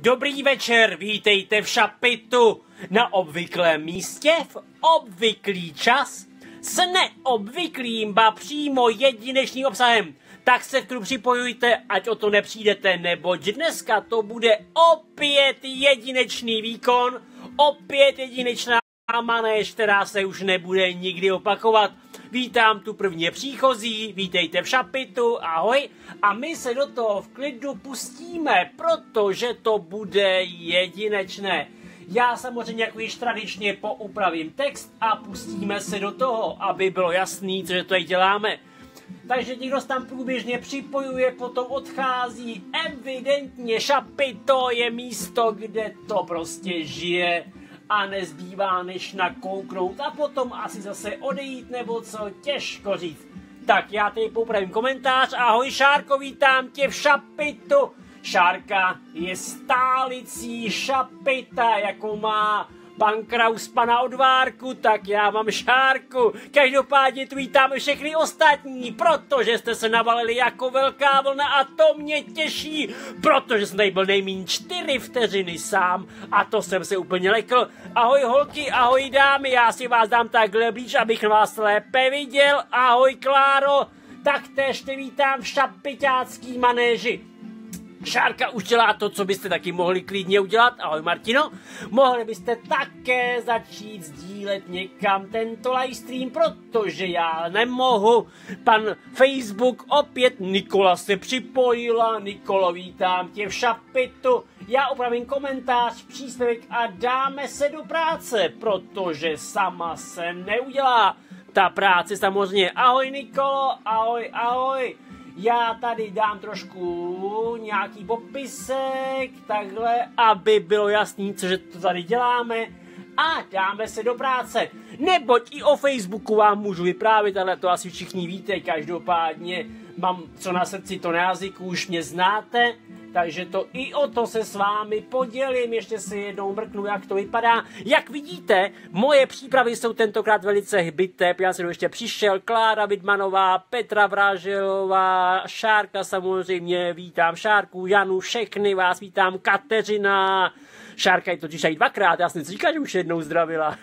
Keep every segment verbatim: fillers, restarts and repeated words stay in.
Dobrý večer, vítejte v Šapitu na obvyklém místě v obvyklý čas s neobvyklým, ba přímo jedinečným obsahem. Tak se k tomu připojujte, ať o to nepřijdete, neboť dneska to bude opět jedinečný výkon, opět jedinečná manéž, která se už nebude nikdy opakovat. Vítám tu prvně příchozí, vítejte v Šapitu, ahoj. A my se do toho v klidu pustíme, protože to bude jedinečné. Já samozřejmě jako již tradičně poupravím text a pustíme se do toho, aby bylo jasný, co tady děláme. Takže někdo se tam průběžně připojuje, potom odchází. Evidentně Šapito je místo, kde to prostě žije. A nezbývá než nakouknout a potom asi zase odejít, nebo co, těžko říct. Tak já tady popravím komentář. Ahoj Šárko, vítám tě v Šapitu. Šárka je stálicí Šapita, jako má pan Kraus pana Odvárku, tak já mám Šárku. Každopádně tu vítáme všechny ostatní, protože jste se navalili jako velká vlna a to mě těší, protože jsem tady byl nejméně čtyři vteřiny sám a to jsem se úplně lekl. Ahoj holky, ahoj dámy, já si vás dám takhle blíž, abych vás lépe viděl. Ahoj Kláro, taktéž te vítám v šapiťácký manéži. Šárka už dělá to, co byste taky mohli klidně udělat. Ahoj Martino. Mohli byste také začít sdílet někam tento livestream, protože já nemohu. Pan Facebook opět, Nikola se připojila. Nikolo, vítám tě v Šapitu. Já opravím komentář, příspěvek a dáme se do práce, protože sama se neudělá. Ta práce samozřejmě. Ahoj Nikolo, ahoj, ahoj. Já tady dám trošku nějaký popisek, takhle, aby bylo jasný, cože to tady děláme. A dáme se do práce. Neboť i o Facebooku vám můžu vyprávět, ale to asi všichni víte, každopádně mám co na srdci, to na jazyku, už mě znáte. Takže to i o to se s vámi podělím, ještě si jednou mrknu, jak to vypadá. Jak vidíte, moje přípravy jsou tentokrát velice hbité, já jsem ještě přišel, Klára Vidmanová, Petra Vraželová, Šárka samozřejmě, vítám Šárku, Janu, všechny vás vítám, Kateřina, Šárka je totiž i dvakrát, já jsem si říkal, že už jednou zdravila.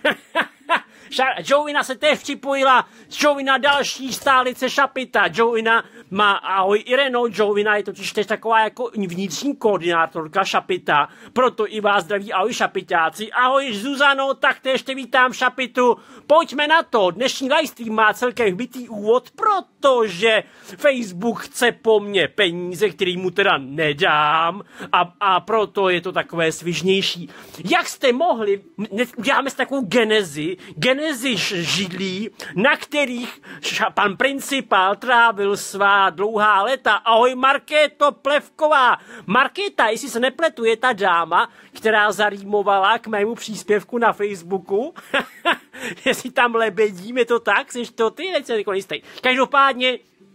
Joina se též připojila, Joina další stálice Šapita, Joina má, ahoj Ireno, Joina je totiž tež taková jako vnitřní koordinátorka Šapita, proto i vás zdraví, ahoj Šapitáci, ahoj Zuzano, taktéž te vítám v Šapitu, pojďme na to, dnešní livestream má celkem hbitý úvod, protože Facebook chce po mně peníze, který mu teda nedám a, a proto je to takové svižnější. Jak jste mohli, uděláme si takovou genezi, genezi židlí, na kterých pan principál trávil svá dlouhá léta. Ahoj Markéto Plevková. Markéta, jestli se nepletu, je ta dáma, která zarýmovala k mému příspěvku na Facebooku. Jestli tam lebedím, je to tak? Jsi to ty? Nech se jako jistý. Každopádně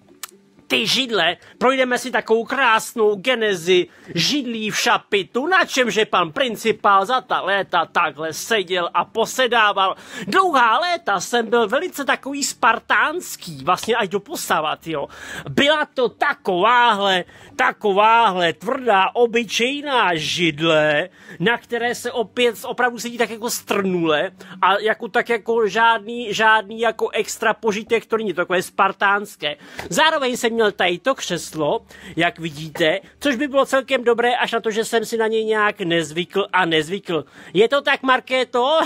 ty židle, projdeme si takovou krásnou genezi židlí v Šapitu, na čemže pan principál za ta léta takhle seděl a posedával. Dlouhá léta jsem byl velice takový spartánský, vlastně až doposavat, jo. Byla to takováhle, takováhle tvrdá, obyčejná židle, na které se opět opravdu sedí tak jako strnule a jako tak jako žádný, žádný jako extra požitek, to není takové spartánské. Zároveň jsem měl tady to křeslo, jak vidíte, což by bylo celkem dobré, až na to, že jsem si na něj nějak nezvykl a nezvykl. Je to tak, Markéto?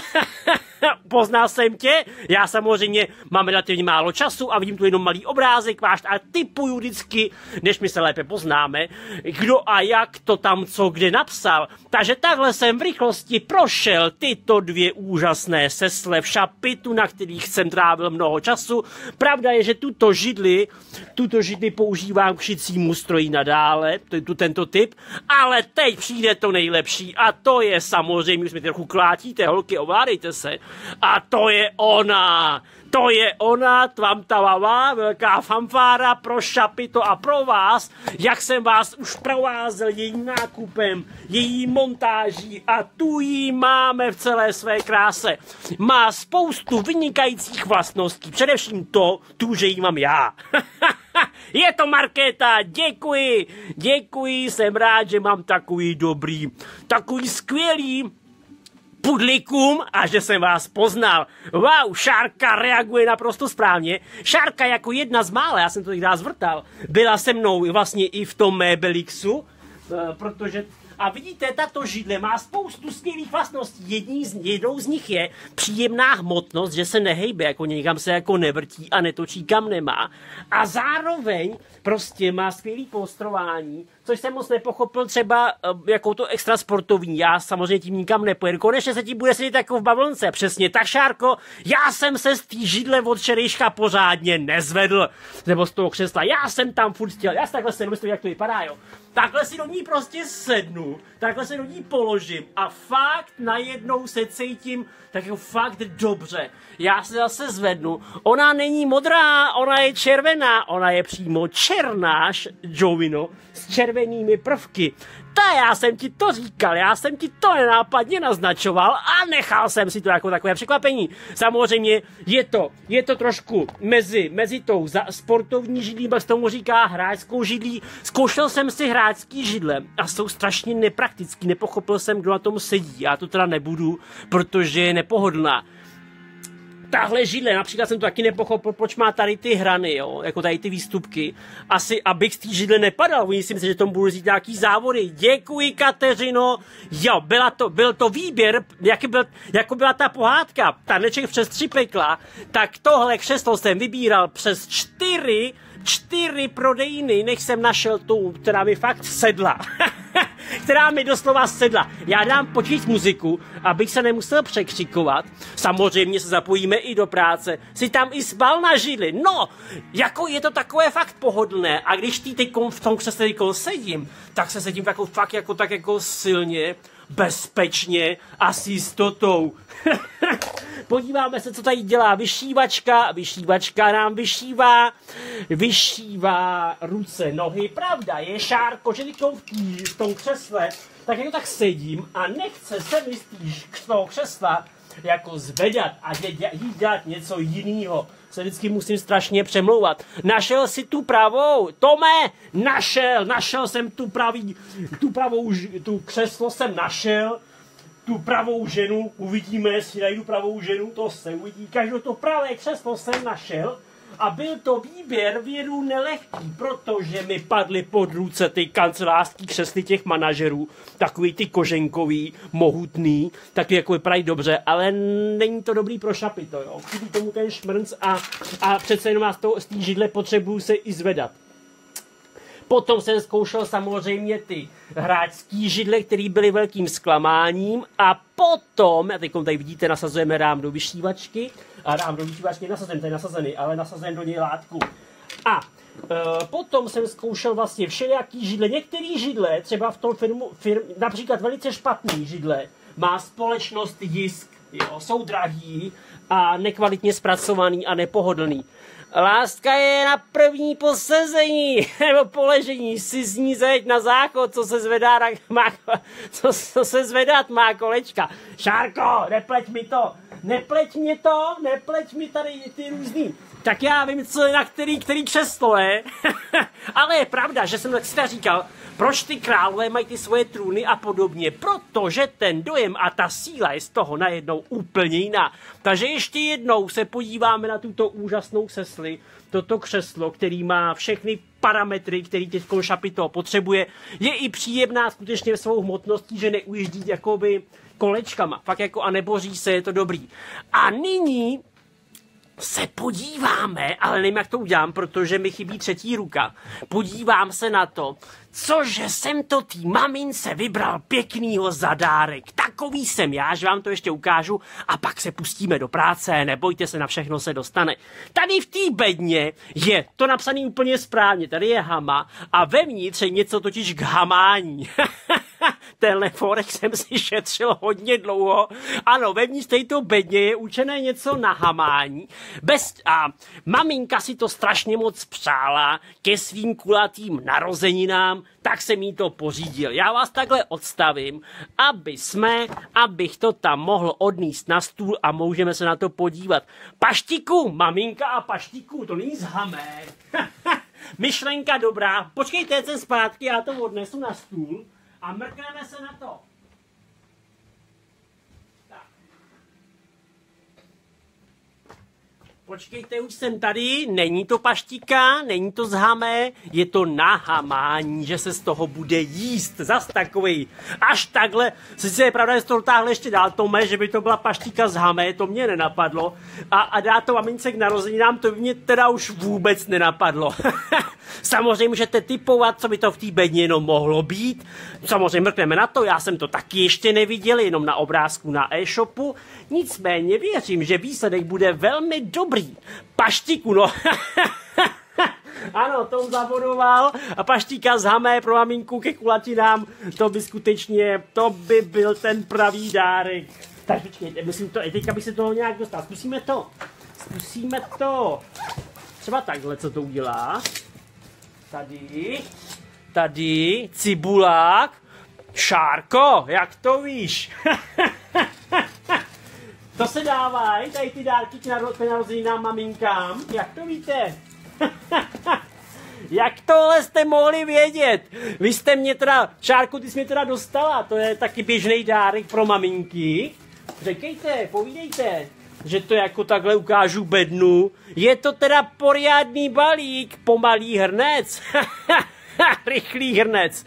Poznal jsem tě? Já samozřejmě mám relativně málo času a vidím tu jenom malý obrázek váš a typuju vždycky, než my se lépe poznáme, kdo a jak to tam co kde napsal. Takže takhle jsem v rychlosti prošel tyto dvě úžasné sesle v Šapitu, na kterých jsem trávil mnoho času. Pravda je, že tuto židli, tuto židli používám k šicímu stroji nadále, to je tu tento typ, ale teď přijde to nejlepší a to je samozřejmě, už mi trochu klátíte, holky, ovládejte se, a to je ona. To je ona, tvamtavavá, velká fanfára pro Šapito a pro vás, jak jsem vás už provázel jejím nákupem, její montáží a tu ji máme v celé své kráse. Má spoustu vynikajících vlastností, především to, tu, že ji mám já. Je to Markéta, děkuji, děkuji, jsem rád, že mám takový dobrý, takový skvělý pudlikum a že jsem vás poznal. Wow, Šárka reaguje naprosto správně. Šárka jako jedna z mála, já jsem to někdy zvrtal, byla se mnou vlastně i v tom Mébelixu, protože a vidíte, tato židle má spoustu skvělých vlastností. Jední z, jednou z nich je příjemná hmotnost, že se nehejbe, jako někam se jako nevrtí a netočí kam nemá. A zároveň prostě má skvělý postrování, což jsem moc nepochopil třeba jako to extra sportovní. Já samozřejmě tím nikam nepojedu. Konečně se tím bude sedět jako v bavlnce. Přesně tak, Šárko, já jsem se z té židle od včerejška pořádně nezvedl. Nebo z toho křesla. Já jsem tam furt chtěl. Já si takhle sednu, myslím, jak to vypadá, jo. Takhle si do ní prostě sednu, takhle se do ní položím a fakt najednou se cítím tak jako fakt dobře. Já se zase zvednu. Ona není modrá, ona je červená, ona je přímo černá, Jovino, s červenými prvky. Ta já jsem ti to říkal, já jsem ti to nenápadně naznačoval a nechal jsem si to jako takové překvapení. Samozřejmě je to, je to trošku mezi, mezi tou za, sportovní židlí, pak se tomu říká hráčskou židlí. Zkoušel jsem si hráčský židle a jsou strašně nepraktický, nepochopil jsem, kdo na tom sedí. Já to teda nebudu, protože je nepohodlná. Tahle židle, například jsem to taky nepochopil, proč má tady ty hrany, jo, jako tady ty výstupky. Asi, abych z té židle nepadal, oni si myslí, že tomu budu říct nějaký závody. Děkuji, Kateřino. Jo, byla to, byl to výběr, jaký byl, jako byla ta pohádka, Taneček přes tři pekla, tak tohle křeslo jsem vybíral přes čtyři, čtyři prodejny, než jsem našel tu, která mi fakt sedla. která mi doslova sedla. Já dám počít muziku, abych se nemusel překřikovat. Samozřejmě se zapojíme i do práce. Si tam i spal na židli. No, jako je to takové fakt pohodlné. A když ty teďkom v tom křesle sedím, tak se sedím jako fakt jako tak jako silně, bezpečně a s jistotou. Podíváme se, co tady dělá vyšívačka. Vyšívačka nám vyšívá, vyšívá ruce, nohy. Pravda je, Šárko, že teď v tom křesle tak jako tak sedím a nechce se mi z toho křesla jako zvedat a jít dělat něco jiného. Se vždycky musím strašně přemlouvat. Našel si tu pravou, Tome, našel, našel jsem tu pravý, tu pravou, tu křeslo jsem našel, tu pravou ženu, uvidíme, jestli najdu pravou ženu, to se uvidí. Každou to pravé křeslo jsem našel a byl to výběr věru nelehký, protože mi padly pod ruce ty kancelářský křesly těch manažerů, takový ty koženkový, mohutný, taky jako vypadají dobře, ale není to dobrý pro šapito, jo. Chybí tomu ten šmrnc a, a přece jenom z té židle potřebuju se i zvedat. Potom jsem zkoušel samozřejmě ty hráčský židle, které byly velkým zklamáním a potom, a teď tady vidíte, nasazujeme rám do vyšívačky, a rám do vyšívačky nasazen, tady nasazený, ale nasazen do něj látku. A e, potom jsem zkoušel vlastně všelijaký židle, některý židle, třeba v tom firmu, firm, například velice špatný židle, má společnost Jisk, jo, jsou drahý a nekvalitně zpracovaný a nepohodlný. Láska je na první posezení, nebo poležení, si z ní zeď na záchod, co se zvedá, má, co, co se zvedat má kolečka. Šárko, nepleť mi to, nepleť mě to, nepleť mi tady ty různý. Tak já vím, co je na který, který křeslo je. Ale je pravda, že jsem tak si říkal, proč ty králové mají ty svoje trůny a podobně, protože ten dojem a ta síla je z toho najednou úplně jiná. Takže ještě jednou se podíváme na tuto úžasnou křesli, toto křeslo, který má všechny parametry, který teď šapito potřebuje, je i příjemná skutečně svou hmotností, že neujíždí jakoby kolečkama, fakt jako a neboří se, je to dobrý. A nyní se podíváme, ale nevím, jak to udělám, protože mi chybí třetí ruka. Podívám se na to, cože jsem to tý mamince vybral pěknýho zadárek. Takový jsem já, že vám to ještě ukážu a pak se pustíme do práce, nebojte se, na všechno se dostane. Tady v té bedně je to napsané úplně správně, tady je hama a vevnitř je něco totiž k hamání. Tenhle forek jsem si šetřil hodně dlouho. Ano, vevnitř této bedně je učené něco na hamání. Bez, a maminka si to strašně moc přála ke svým kulatým narozeninám, tak jsem jí to pořídil. Já vás takhle odstavím, aby jsme, abych to tam mohl odníst na stůl a můžeme se na to podívat. Paštiku, maminka a paštiku, to není z hamé. myšlenka dobrá. Počkejte se zpátky, já to odnesu na stůl a mrkneme se na to. Počkejte, už jsem tady, není to paštika, není to zhamé, je to nahamání, že se z toho bude jíst, zas takovej, až takhle, sice je pravda, že to dotáhle ještě dál, Tome, že by to byla paštika zhamé, to mě nenapadlo, a, a dá to mamince k narozeninám, to by mě teda už vůbec nenapadlo. Samozřejmě můžete tipovat, co by to v té bedně jenom mohlo být, samozřejmě mrkneme na to, já jsem to taky ještě neviděl, jenom na obrázku na e-shopu, nicméně věřím, že výsledek bude velmi dobrý. Paštiku, no. Ano, to zavodoval a paštíka z hamé pro maminku ke kulatinám, to by skutečně, to by byl ten pravý dárek. Tak počkejte, myslím to, teďka bych se toho nějak dostal, zkusíme to, zkusíme to. Třeba takhle, co to udělá. Tady, tady, cibulák, Šárko, jak to víš? To se dávají, tady ty dárky k narozeninám maminkám, jak to víte? Jak tohle jste mohli vědět? Vy jste mě teda, Šárku, ty jsi mě teda dostala, to je taky běžný dárek pro maminky. Řekejte, povídejte, že to jako takhle ukážu bednu. Je to teda poriádný balík, pomalý hrnec. Rychlý hrnec.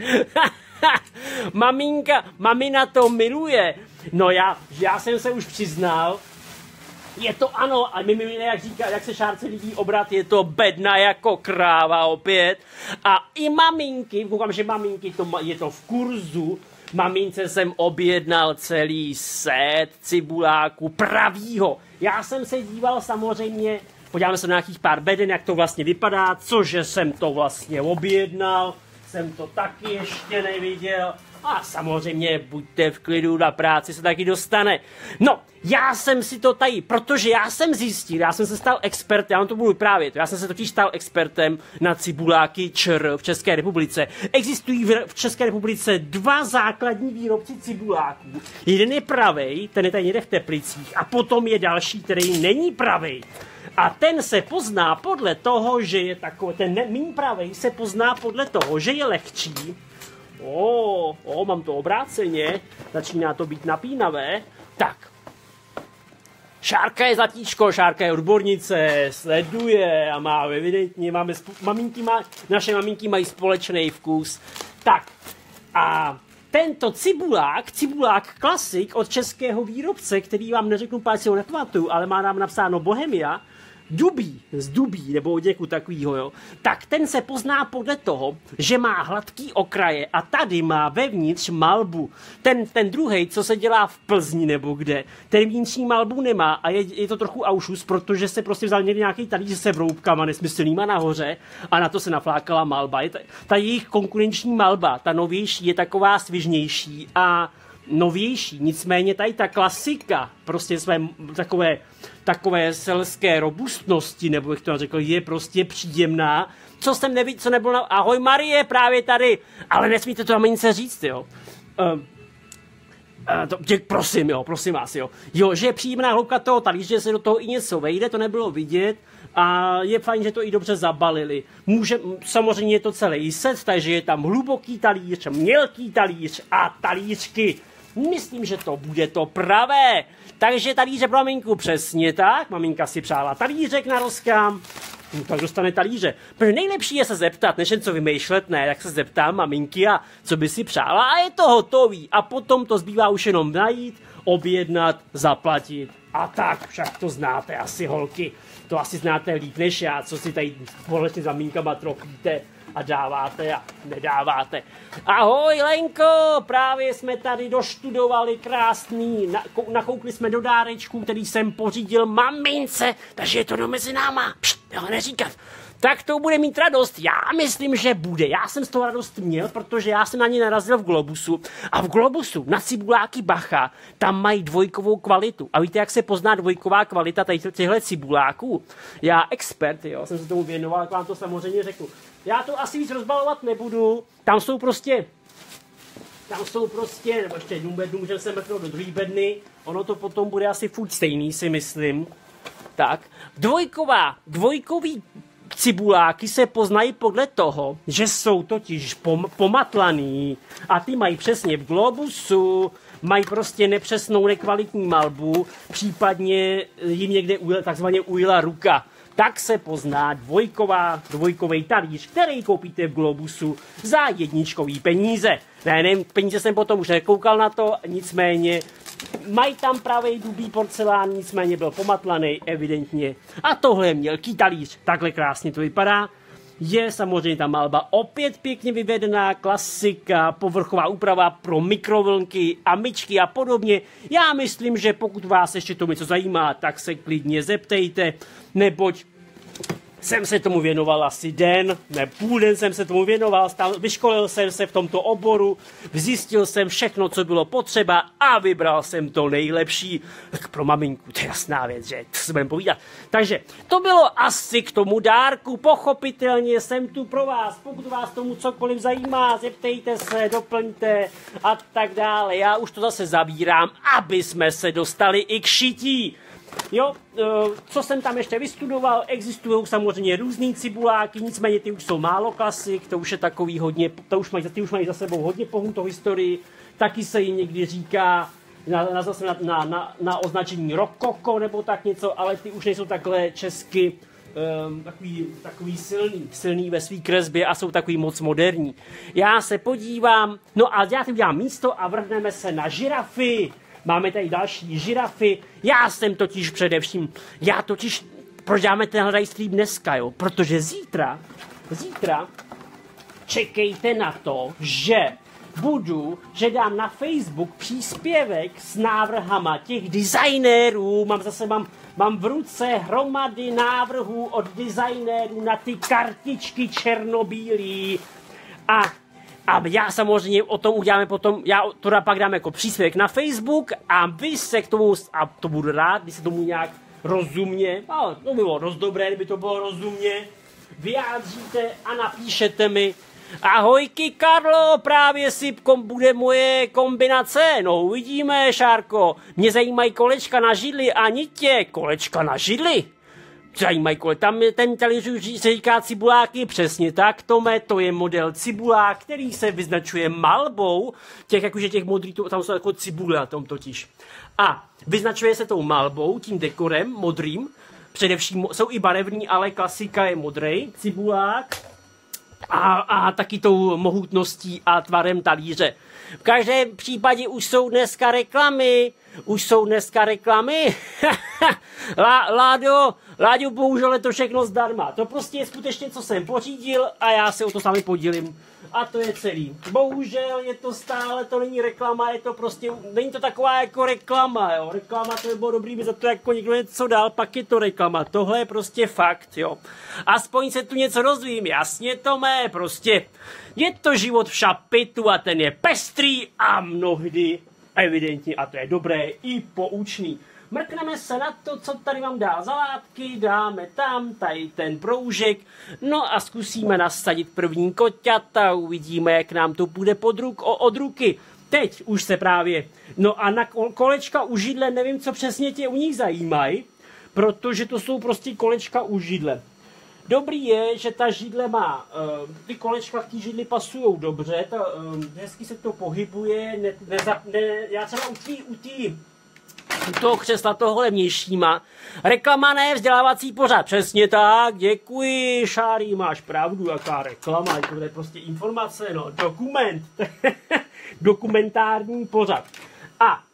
Maminka, mamina to miluje. No já, já jsem se už přiznal, je to ano, a my mimo jak říká, jak se Šárce líbí obrat, je to bedna jako kráva opět. A i maminky, koukám, že maminky, to, je to v kurzu, mamince jsem objednal celý set cibuláku pravýho. Já jsem se díval samozřejmě, podíváme se na nějakých pár beden, jak to vlastně vypadá, cože jsem to vlastně objednal, jsem to taky ještě neviděl. A samozřejmě buďte v klidu, na práci se taky dostane. No, já jsem si to tady, protože já jsem zjistil, já jsem se stal expertem, já vám to budu vyprávět, já jsem se totiž stal expertem na cibuláky ČR v České republice. Existují v České republice dva základní výrobci cibuláků. Jeden je pravej, ten je tady někde v Teplicích, a potom je další, který není pravej. A ten se pozná podle toho, že je takový, ten méně pravej se pozná podle toho, že je lehčí. O, o, mám to obráceně, začíná to být napínavé. Tak, Šárka je zlatíčko, Šárka je odbornice, sleduje a má evidentně, máme, maminky má, naše maminky mají společný vkus. Tak, a tento cibulák, cibulák klasik od českého výrobce, který vám neřeknu pár si ho nepamatuju, ale má nám napsáno Bohemia, Dubí, z Dubí, nebo od někud takovýho, jo, tak ten se pozná podle toho, že má hladký okraje a tady má vevnitř malbu. Ten, ten druhej, co se dělá v Plzni nebo kde, ten vnitřní malbu nemá a je, je to trochu aušus, protože se prostě vzal někdy nějaký talíř se vroubkama nesmyslnýma nahoře a na to se naflákala malba. Je ta, ta jejich konkurenční malba, ta novější, je taková svižnější a novější, nicméně tady ta klasika, prostě své takové, takové selské robustnosti, nebo jak to řekl, je prostě příjemná. Co jsem neviděl, co nebylo na... Ahoj Marie, právě tady, ale nesmíte to mamince říct, jo. Uh, uh, to, tě, prosím, jo, prosím vás, jo. Jo, že je příjemná hloubka toho talíře, že se do toho i něco vejde, to nebylo vidět. A je fajn, že to i dobře zabalili. Může, samozřejmě je to celý set, takže je tam hluboký talíř, mělký talíř a talířky. Myslím, že to bude to pravé. Takže talíře pro maminku přesně tak. Maminka si přála talířek na rozkám. No, tak dostane talíře. Protože nejlepší je se zeptat, než jen co vymýšlet, ne, jak se zeptám maminky a co by si přála a je to hotový. A potom to zbývá už jenom najít, objednat, zaplatit. A tak, však to znáte asi, holky. To asi znáte líp než já, co si tady společně s maminkama trofíte a dáváte a nedáváte. Ahoj Lenko, právě jsme tady doštudovali krásný, nakoukli jsme do dárečku, který jsem pořídil mamince, takže je to no mezi náma, pšt, jo, neříkat. Tak to bude mít radost. Já myslím, že bude. Já jsem z toho radost měl, protože já jsem na ní narazil v Globusu. A v Globusu na cibuláky bacha, tam mají dvojkovou kvalitu. A víte, jak se pozná dvojková kvalita těchto cibuláků? Já expert, jo, jsem se tomu věnoval, jak vám to samozřejmě řeknu. Já to asi víc rozbalovat nebudu. Tam jsou prostě, tam jsou prostě, nebo ještě jednu bednu, můžeme se mrknout do druhé bedny. Ono to potom bude asi furt stejný, si myslím. Tak, dvojková, dvojkový cibuláky se poznají podle toho, že jsou totiž pom- pomatlaný a ty mají přesně v globusu, mají prostě nepřesnou, nekvalitní malbu, případně jim někde ujel, takzvaně ujela ruka. Tak se pozná dvojková, dvojkový talíř, který koupíte v Globusu za jedničkový peníze. Ne, ne, peníze jsem potom už nekoukal na to, nicméně mají tam pravý dubý porcelán, nicméně byl pomatlaný evidentně. A tohle je mělký talíř, takhle krásně to vypadá. Je samozřejmě ta malba opět pěkně vyvedená, klasika, povrchová úprava pro mikrovlnky a myčky a podobně. Já myslím, že pokud vás ještě to něco zajímá, tak se klidně zeptejte, neboť jsem se tomu věnoval asi den, ne půl den jsem se tomu věnoval, stál, vyškolil jsem se v tomto oboru, zjistil jsem všechno, co bylo potřeba a vybral jsem to nejlepší. Tak pro maminku, to je jasná věc, že to se budeme povídat. Takže to bylo asi k tomu dárku, pochopitelně jsem tu pro vás, pokud vás tomu cokoliv zajímá, zeptejte se, doplňte a tak dále. Já už to zase zabírám, aby jsme se dostali i k šití. Jo, co jsem tam ještě vystudoval, existují samozřejmě různý cibuláky, nicméně ty už jsou málo klasik, to už je takový hodně, to už mají, ty už mají za sebou hodně pohnutou historii, taky se jim někdy říká na, na, zase na, na, na, na označení rokoko nebo tak něco, ale ty už nejsou takhle česky um, takový, takový silný, silný ve své kresbě a jsou takový moc moderní. Já se podívám, no a já tím dělám místo a vrhneme se na žirafy. Máme tady další žirafy. Já jsem totiž především, já totiž, proč dáme tenhle livestream dneska, jo? Protože zítra, zítra, čekejte na to, že budu, že dám na Facebook příspěvek s návrhama těch designérů, mám zase, mám, mám v ruce hromady návrhů od designérů na ty kartičky černobílý a A já samozřejmě o tom uděláme potom, já to pak dám jako příspěvek na Facebook a vy se k tomu, a to budu rád, když se tomu nějak rozumně, ale to by bylo dost dobré, kdyby to bylo rozumně, vyjádříte a napíšete mi: ahojky Karlo, právě si kom, bude moje kombinace, no uvidíme, Šárko, mě zajímají kolečka na židli a nitě, kolečka na židli. Zajímají kolik. Tam ten talíř se říká cibuláky, přesně tak, Tome, to je model cibulák, který se vyznačuje malbou, těch jakože těch modrých, tam jsou jako cibule na tom totiž. A vyznačuje se tou malbou, tím dekorem modrým, především jsou i barevný, ale klasika je modrý cibulák a, a taky tou mohutností a tvarem talíře. V každém případě už jsou dneska reklamy, už jsou dneska reklamy. Lá, Láďo, Láďo, bohužel je to všechno zdarma. To prostě je skutečně, co jsem pořídil a já se o to sami podělím. A to je celý. Bohužel je to stále, to není reklama, je to prostě, není to taková jako reklama, jo. Reklama, to by bylo dobrý, by za to jako někdo něco dal, pak je to reklama. Tohle je prostě fakt, jo. Aspoň se tu něco dozvím, jasně to mé, prostě. Je to život v šapitu a ten je pestrý a mnohdy evidentně, a to je dobré, i poučný. Mrkneme se na to, co tady vám dá za látky, dáme tam, tady ten proužek, no a zkusíme nasadit první koťata, uvidíme, jak nám to půjde pod ruk, o, od ruky. Teď už se právě, no a na kolečka u židle, nevím, co přesně tě u nich zajímají, protože to jsou prostě kolečka u židle. Dobrý je, že ta židle má, uh, ty kolečka v té židli pasujou dobře, ta, uh, hezky se to pohybuje, ne, ne, ne, já třeba u tý, u tý, u toho křesla toho levnějšíma. Reklama ne, vzdělávací pořad. Přesně tak, děkuji, Šárí, máš pravdu, jaká reklama, to je prostě informace, no, dokument, dokumentární pořad. A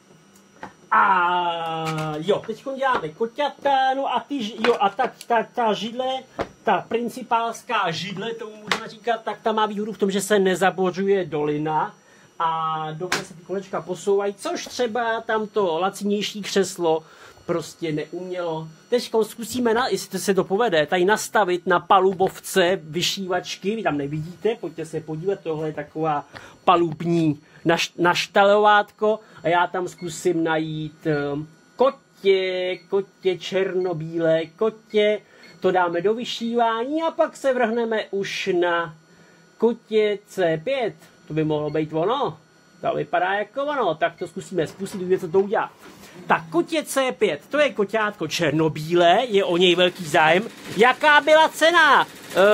A jo, teď děláme koťata, no a ty, jo, a ta, ta, ta židle, ta principálská židle, tomu můžeme říkat, tak ta má výhodu v tom, že se nezabořuje dolina a dobře se ty kolečka posouvají, což třeba tamto lacinější křeslo prostě neumělo. Teď zkusíme, na, jestli se to povede, tady nastavit na palubovce vyšívačky, vy tam nevidíte, pojďte se podívat, tohle je taková palubní naš, naštalovátko a já tam zkusím najít um, kotě, kotě černobílé, kotě, to dáme do vyšívání a pak se vrhneme už na kotě C pět, to by mohlo být ono, to vypadá jako ono, tak to zkusíme spustit, co to udělá. Tak kotě C pět, to je koťátko černobílé, je o něj velký zájem. Jaká byla cena?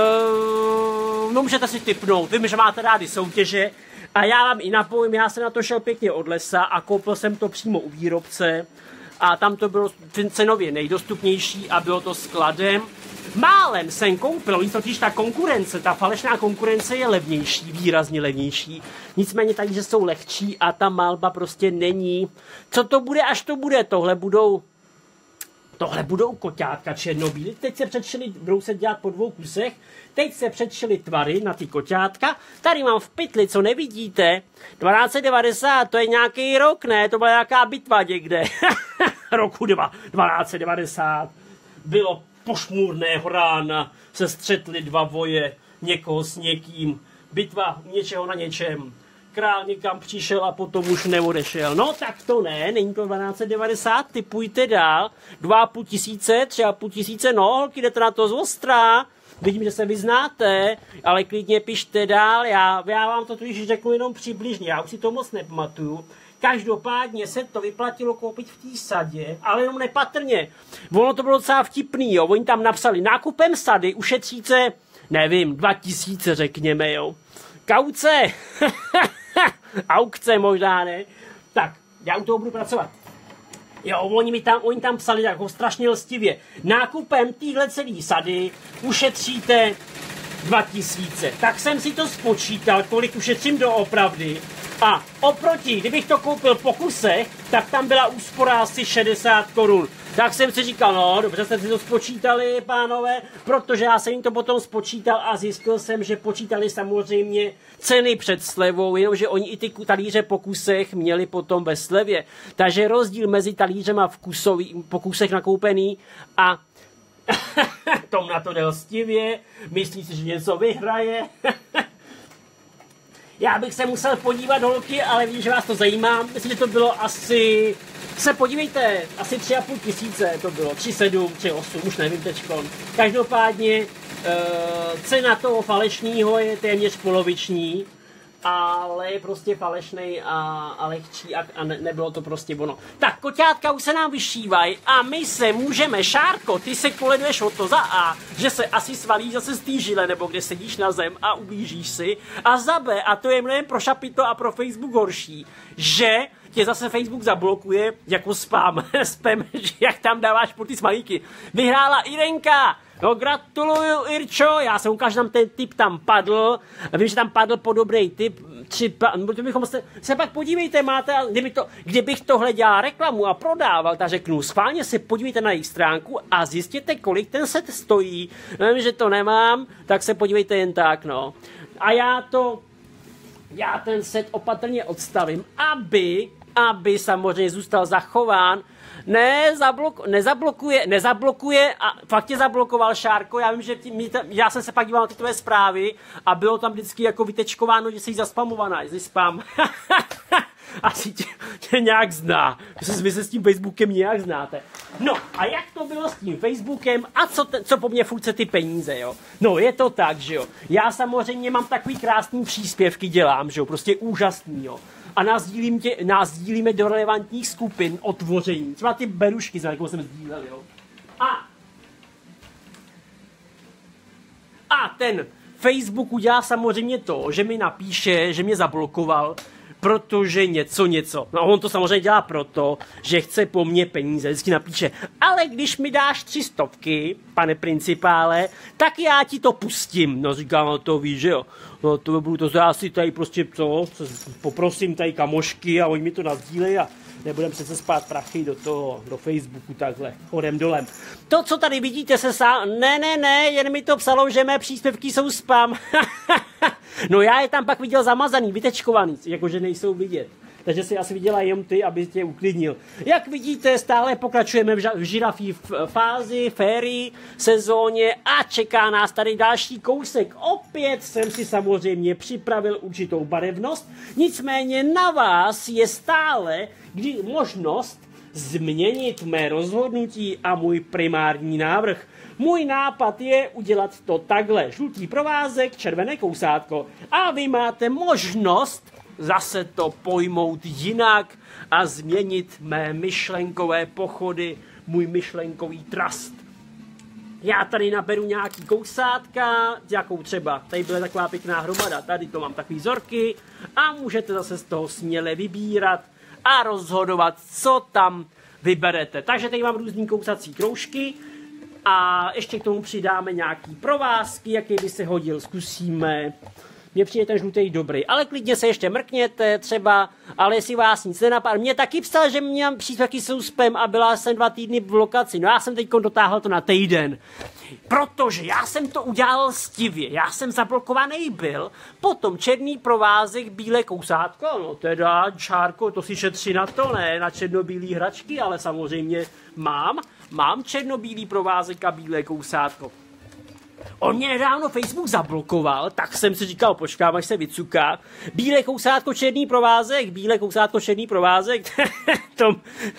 Eee, no můžete si tipnout, vím, že máte rádi soutěže a já vám i napojím, já jsem na to šel pěkně od lesa a koupil jsem to přímo u výrobce a tam to bylo cenově nejdostupnější a bylo to skladem. Málem jsem koupil, oni totiž ta konkurence, ta falešná konkurence je levnější, výrazně levnější. Nicméně tady, že jsou lehčí a ta malba prostě není. Co to bude, až to bude? Tohle budou, tohle budou koťátka černobílí. Teď se předšili, budou se dělat po dvou kusech. Teď se předšili tvary na ty koťátka. Tady mám v pytli, co nevidíte. dvanáct set devadesát, to je nějaký rok, ne? To byla nějaká bitva někde. Roku dvanáct set devadesát. Bylo pošmůrného rána se střetli dva voje, někoho s někým, bitva něčeho na něčem. Král někam přišel a potom už neodešel. No tak to ne, není to dvanáct set devadesát, typujte dál. Dva a půl tisíce, tři a půl tisíce, no holky, jdete na to z ostra. Vidím, že se vyznáte, ale klidně pište dál, já, já vám to totiž řeknu jenom přibližně, já už si to moc nepamatuju. Každopádně se to vyplatilo koupit v té sadě, ale jenom nepatrně. Ono to bylo docela vtipný, jo. Oni tam napsali, nákupem sady ušetříte, nevím, dva tisíce řekněme, jo. Kauce, aukce možná, ne? Tak, já u toho budu pracovat. Jo, oni, mi tam, oni tam psali jako strašně lstivě. Nákupem téhle celé sady ušetříte dva tisíce. Tak jsem si to spočítal, kolik ušetřím doopravdy. A oproti, kdybych to koupil po kusech, tak tam byla úspora asi šedesát korun. Tak jsem si říkal, no dobře jste si to spočítali, pánové, protože já jsem jim to potom spočítal a zjistil jsem, že počítali samozřejmě ceny před slevou, jenomže oni i ty talíře po kusech měli potom ve slevě. Takže rozdíl mezi talířema v kusový, po kusech nakoupený a tom na to jde lstivě, myslí si, že něco vyhraje. Já bych se musel podívat, holky, ale vím, že vás to zajímá. Myslím, že to bylo asi... Se podívejte, asi tři a půl tisíce to bylo. tři sedm, tři osm, už nevím teďkon. Každopádně e, cena toho falešného je téměř poloviční, ale je prostě falešnej a, a lehčí a, a ne, nebylo to prostě ono. Tak koťátka už se nám vyšívají a my se můžeme, Šárko, ty se koleduješ o to za A, že se asi svalíš zase z té žile, nebo kde sedíš na zem a ublížíš si, a za B, a to je mnohem pro Šapito a pro Facebook horší, že tě zase Facebook zablokuje jako spam, spam, jak tam dáváš po ty smajky. Vyhrála Irenka! No gratuluju, Irčo, já jsem ukážu, tam ten tip tam padl, vím, že tam padl po dobrý tip, tři, bychom se, se pak podívejte, máte, kdyby to, kdybych tohle dělal reklamu a prodával, tak řeknu, schválně se podívejte na jejich stránku a zjistěte, kolik ten set stojí, vím, že to nemám, tak se podívejte jen tak, no. A já to, já ten set opatrně odstavím, aby, aby samozřejmě zůstal zachován. Ne, zablok, nezablokuje, nezablokuje a fakt tě zablokoval, Šárko, já vím, že tě, mě, já jsem se pak díval na ty tvoje zprávy a bylo tam vždycky jako vytečkováno, že jsi zaspamovaná, jsi spam. Asi tě, tě nějak zná, vy se s tím Facebookem nějak znáte. No a jak to bylo s tím Facebookem a co, te, co po mně furt ty peníze, jo? No je to tak, že jo, já samozřejmě mám takový krásný příspěvky, dělám, že jo, prostě úžasný, jo. A nás, dílím tě, nás dílíme do relevantních skupin o tvoření. Třeba ty berušky, jakou jsem sdílel, jo. A, a ten Facebook udělá samozřejmě to, že mi napíše, že mě zablokoval, protože něco, něco. No on to samozřejmě dělá proto, že chce po mně peníze. Vždycky napíše, ale když mi dáš tři stovky, pane principále, tak já ti to pustím. No říkám, no to víš, že jo. No to budu to já si tady prostě, co, poprosím tady kamošky a oni mi to nasdílejí a nebudem přece spát prachy do toho, do Facebooku takhle, hodem dolem. To, co tady vidíte, se sá... Ne, ne, ne, jen mi to psalo, že mé příspěvky jsou spam. No já je tam pak viděl zamazaný, vytečkovaný, jakože nejsou vidět. Takže si asi viděla jenom ty, aby tě uklidnil. Jak vidíte, stále pokračujeme v, v žirafí fázi, férii, sezóně a čeká nás tady další kousek. Opět jsem si samozřejmě připravil určitou barevnost, nicméně na vás je stále kdy možnost změnit mé rozhodnutí a můj primární návrh. Můj nápad je udělat to takhle. Žlutý provázek, červené kousátko. A vy máte možnost zase to pojmout jinak a změnit mé myšlenkové pochody, můj myšlenkový trust. Já tady naberu nějaký kousátka, jakou třeba, tady byla taková pěkná hromada, tady to mám takový vzorky a můžete zase z toho směle vybírat a rozhodovat, co tam vyberete. Takže tady mám různý kousací kroužky a ještě k tomu přidáme nějaký provázky, jaký by se hodil, zkusíme. Mně přijde ten žlutý dobrý, ale klidně se ještě mrkněte třeba, ale jestli vás nic nenapadá. Mě taky psal, že mě příspěvky jsou spam a byla jsem dva týdny v lokaci. No já jsem teď dotáhl to na týden. Protože já jsem to udělal stivě, já jsem zablokovaný byl, potom černý provázek, bílé kousátko, no teda čárko, to si šetří na to, ne, na černobílý hračky, ale samozřejmě mám, mám černobílý provázek a bílé kousátko. On mě nedávno Facebook zablokoval, tak jsem si říkal, počkám, až se vycuká. Bílé kousátko, černý provázek, bílé kousátko, černý provázek. Tom,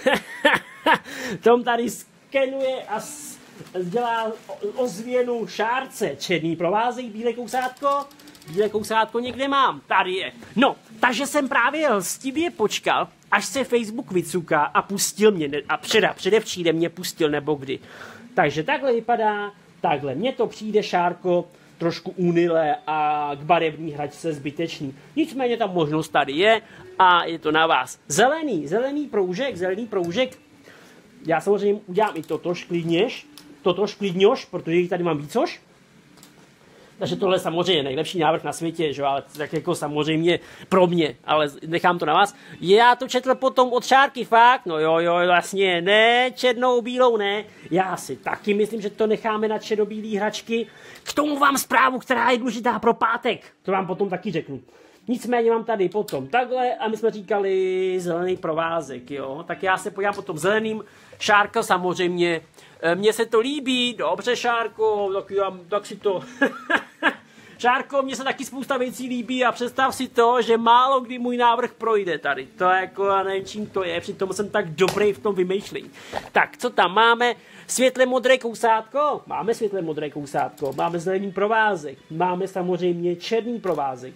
Tom tady skenuje a dělá ozvěnu šárce. Černý provázek, bílé kousátko, bílé kousátko někde mám, tady je. No, takže jsem právě lstivě počkal, až se Facebook vycuká a pustil mě, a předa, předevčírem mě pustil, nebo kdy. Takže takhle vypadá. Takhle, mně to přijde, Šárko, trošku unile a k barevní hračce zbytečný. Nicméně ta možnost tady je a je to na vás. Zelený, zelený proužek, zelený proužek. Já samozřejmě udělám i totož klidněž, totož klidňož, protože jich tady mám vícož. Takže tohle je samozřejmě nejlepší návrh na světě, že? Ale tak jako samozřejmě pro mě, ale nechám to na vás. Já to četl potom od Šárky, fakt, no jo, jo, vlastně, ne, černou, bílou, ne. Já si taky myslím, že to necháme na černobílý hračky. K tomu vám zprávu, která je důležitá pro pátek, to vám potom taky řeknu. Nicméně mám tady potom takhle a my jsme říkali zelený provázek, jo. Tak já se podívám potom zeleným. Šárka samozřejmě, mně se to líbí, dobře Šárko, tak, já, tak si to... Šárko, mně se taky spousta věcí líbí a představ si to, že málo kdy můj návrh projde tady. To je jako, já nevím, čím to je, přitom jsem tak dobrý v tom vymýšlení. Tak, co tam máme? Světle modré kousátko? Máme světle modré kousátko, máme zelený provázek, máme samozřejmě černý provázek.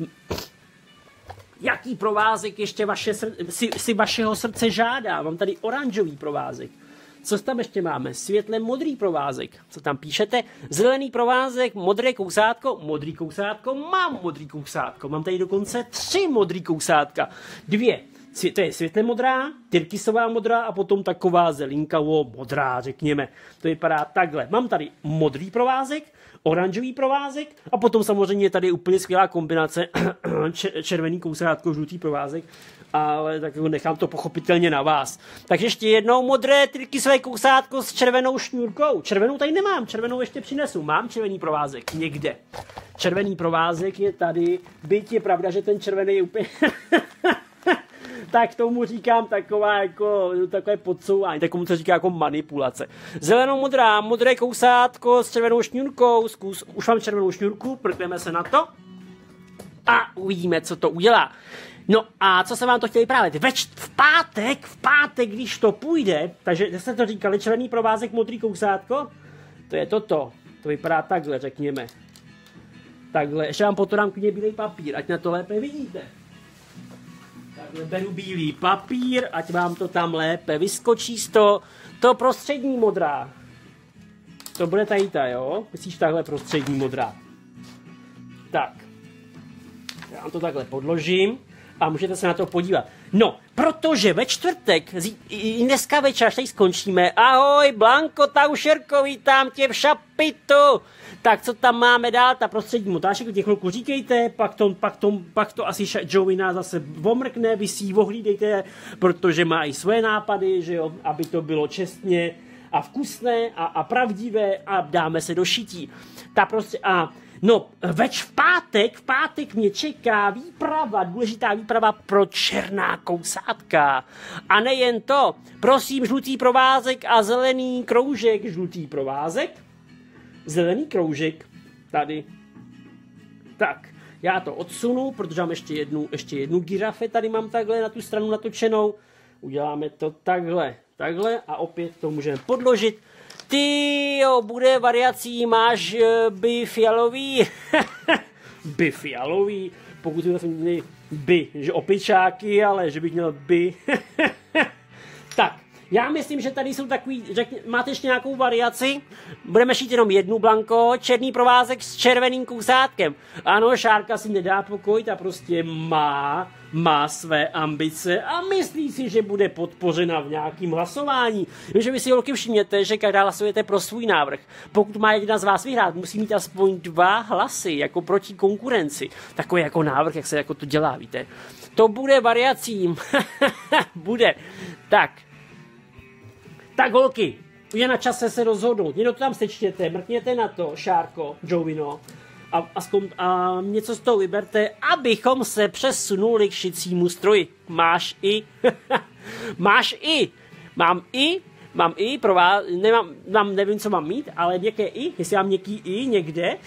Jaký provázek ještě vaše srdce, si, si vašeho srdce žádá? Mám tady oranžový provázek. Co tam ještě máme? Světle modrý provázek. Co tam píšete? Zelený provázek, modré kousátko, modrý kousátko, mám modrý kousátko. Mám tady dokonce tři modrý kousátka. Dvě. To je světle modrá, tyrkysová modrá a potom taková zelinkavo modrá, řekněme. To vypadá takhle. Mám tady modrý provázek, oranžový provázek a potom samozřejmě tady je úplně skvělá kombinace červený kousátko, žlutý provázek, ale tak nechám to pochopitelně na vás. Takže ještě jednou modré tyrkysové kousátko s červenou šňůrkou. Červenou tady nemám, červenou ještě přinesu. Mám červený provázek někde. Červený provázek je tady, byť je pravda, že ten červený je úplně... tak tomu říkám taková jako, takové podsouvání, takovému to říká jako manipulace. Zelenou modrá, modré kousátko s červenou šňůrkou, zkus, už mám červenou šňůrku, prkneme se na to a uvidíme, co to udělá. No a co jsem vám to chtěl vyprávět? Več, v pátek, v pátek, když to půjde, takže jste to říkali, červený provázek, modrý kousátko, to je toto, to vypadá takhle, řekněme. Takhle, ještě vám potom dám klidně bílej papír, ať na to lépe vidíte. Takhle beru bílý papír, ať vám to tam lépe vyskočí z toho. To prostřední modrá. To bude tady ta, jo? Myslíš takhle prostřední modrá. Tak. Já vám to takhle podložím a můžete se na to podívat. No, protože ve čtvrtek, i dneska večer, až tady skončíme. Ahoj, Blanko Taušerko, vítám tě v Šapitu. Tak co tam máme dál, ta prostřední motášek, těch chvilku říkejte, pak to, pak to, pak to asi Joey nás zase omrkne, vy si ji ohlídejte, protože má i své nápady, že jo, aby to bylo čestně a vkusné a, a pravdivé a dáme se do šití. Ta prostě, a no, več v pátek, v pátek mě čeká výprava, důležitá výprava pro černá kousátka. A nejen to, prosím, žlutý provázek a zelený kroužek, žlutý provázek, zelený kroužek, tady. Tak, já to odsunu, protože mám ještě jednu, ještě jednu girafe, tady mám takhle na tu stranu natočenou. Uděláme to takhle, takhle a opět to můžeme podložit. Ty jo, bude variací, máš uh, by fialový, by fialový, pokud to by, že opičáky, ale že bych měl by. Tak, já myslím, že tady jsou takový, řekně, máte ještě nějakou variaci? Budeme šít jenom jednu blanko, černý provázek s červeným kousátkem. Ano, Šárka si nedá pokoj, ta prostě má, má své ambice a myslí si, že bude podpořena v nějakým hlasování. Že vy si holky všimněte, že každá hlasujete pro svůj návrh. Pokud má jedna z vás vyhrát, musí mít aspoň dva hlasy, jako proti konkurenci. Takový jako návrh, jak se jako to dělá, víte. To bude variacím. Bude. Tak. Tak holky, je na čase se rozhodnout. Někdo to tam sečtěte, mrkněte na to, Šárko, Jovino, a, a, zkom, a něco z toho vyberte, abychom se přesunuli k šicímu stroji. Máš i? Máš i? Mám i? Mám i pro vás, nemám, mám, nevím, co mám mít, ale nějaké i? Jestli mám něký i někde?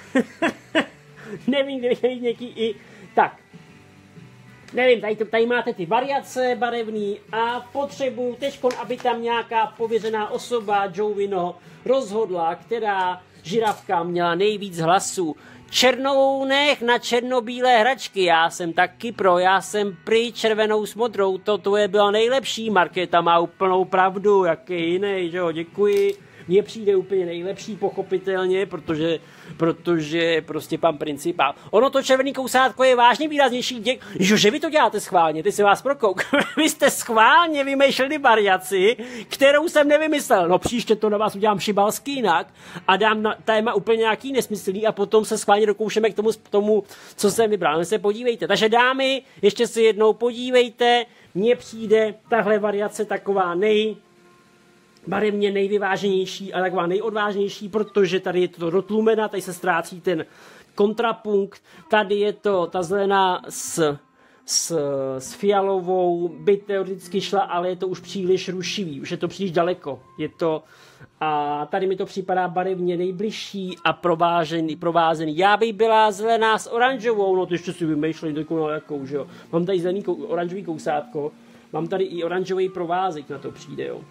Nevím, kde bych mít něký i. Tak. Nevím, tady, tady máte ty variace barevný a potřebuji teď, aby tam nějaká pověřená osoba, Jovino, rozhodla, která žirafka měla nejvíc hlasů. Černounek na černobílé hračky, já jsem taky pro, já jsem prý červenou s modrou, to je byla nejlepší, Markéta má úplnou pravdu, jaký jiný, že jo, děkuji. Mně přijde úplně nejlepší, pochopitelně, protože, protože prostě pan principál. Ono to červený kousátko je vážně výraznější. Děk... Jo, že vy to děláte schválně, ty se vás prokouk. Vy jste schválně vymýšleli variaci, kterou jsem nevymyslel. No příště to na vás udělám šibalsky jinak a dám na téma úplně nějaký nesmyslný a potom se schválně dokoušeme k tomu, k tomu co jsem vybral. No se podívejte. Takže dámy, ještě se jednou podívejte. Mně přijde tahle variace taková nej... barevně nejvyváženější a taková nejodvážnější, protože tady je to dotlumena, tady se ztrácí ten kontrapunkt, tady je to ta zelená s, s, s fialovou, by teoreticky šla, ale je to už příliš rušivý, už je to příliš daleko, je to, a tady mi to připadá barevně nejbližší a provážený, provázený. Já bych byla zelená s oranžovou, no to ještě si vymýšleli takovou jakou, že jo. Mám tady zelený oranžový kousátko, mám tady i oranžový provázek, na to přijde, jo.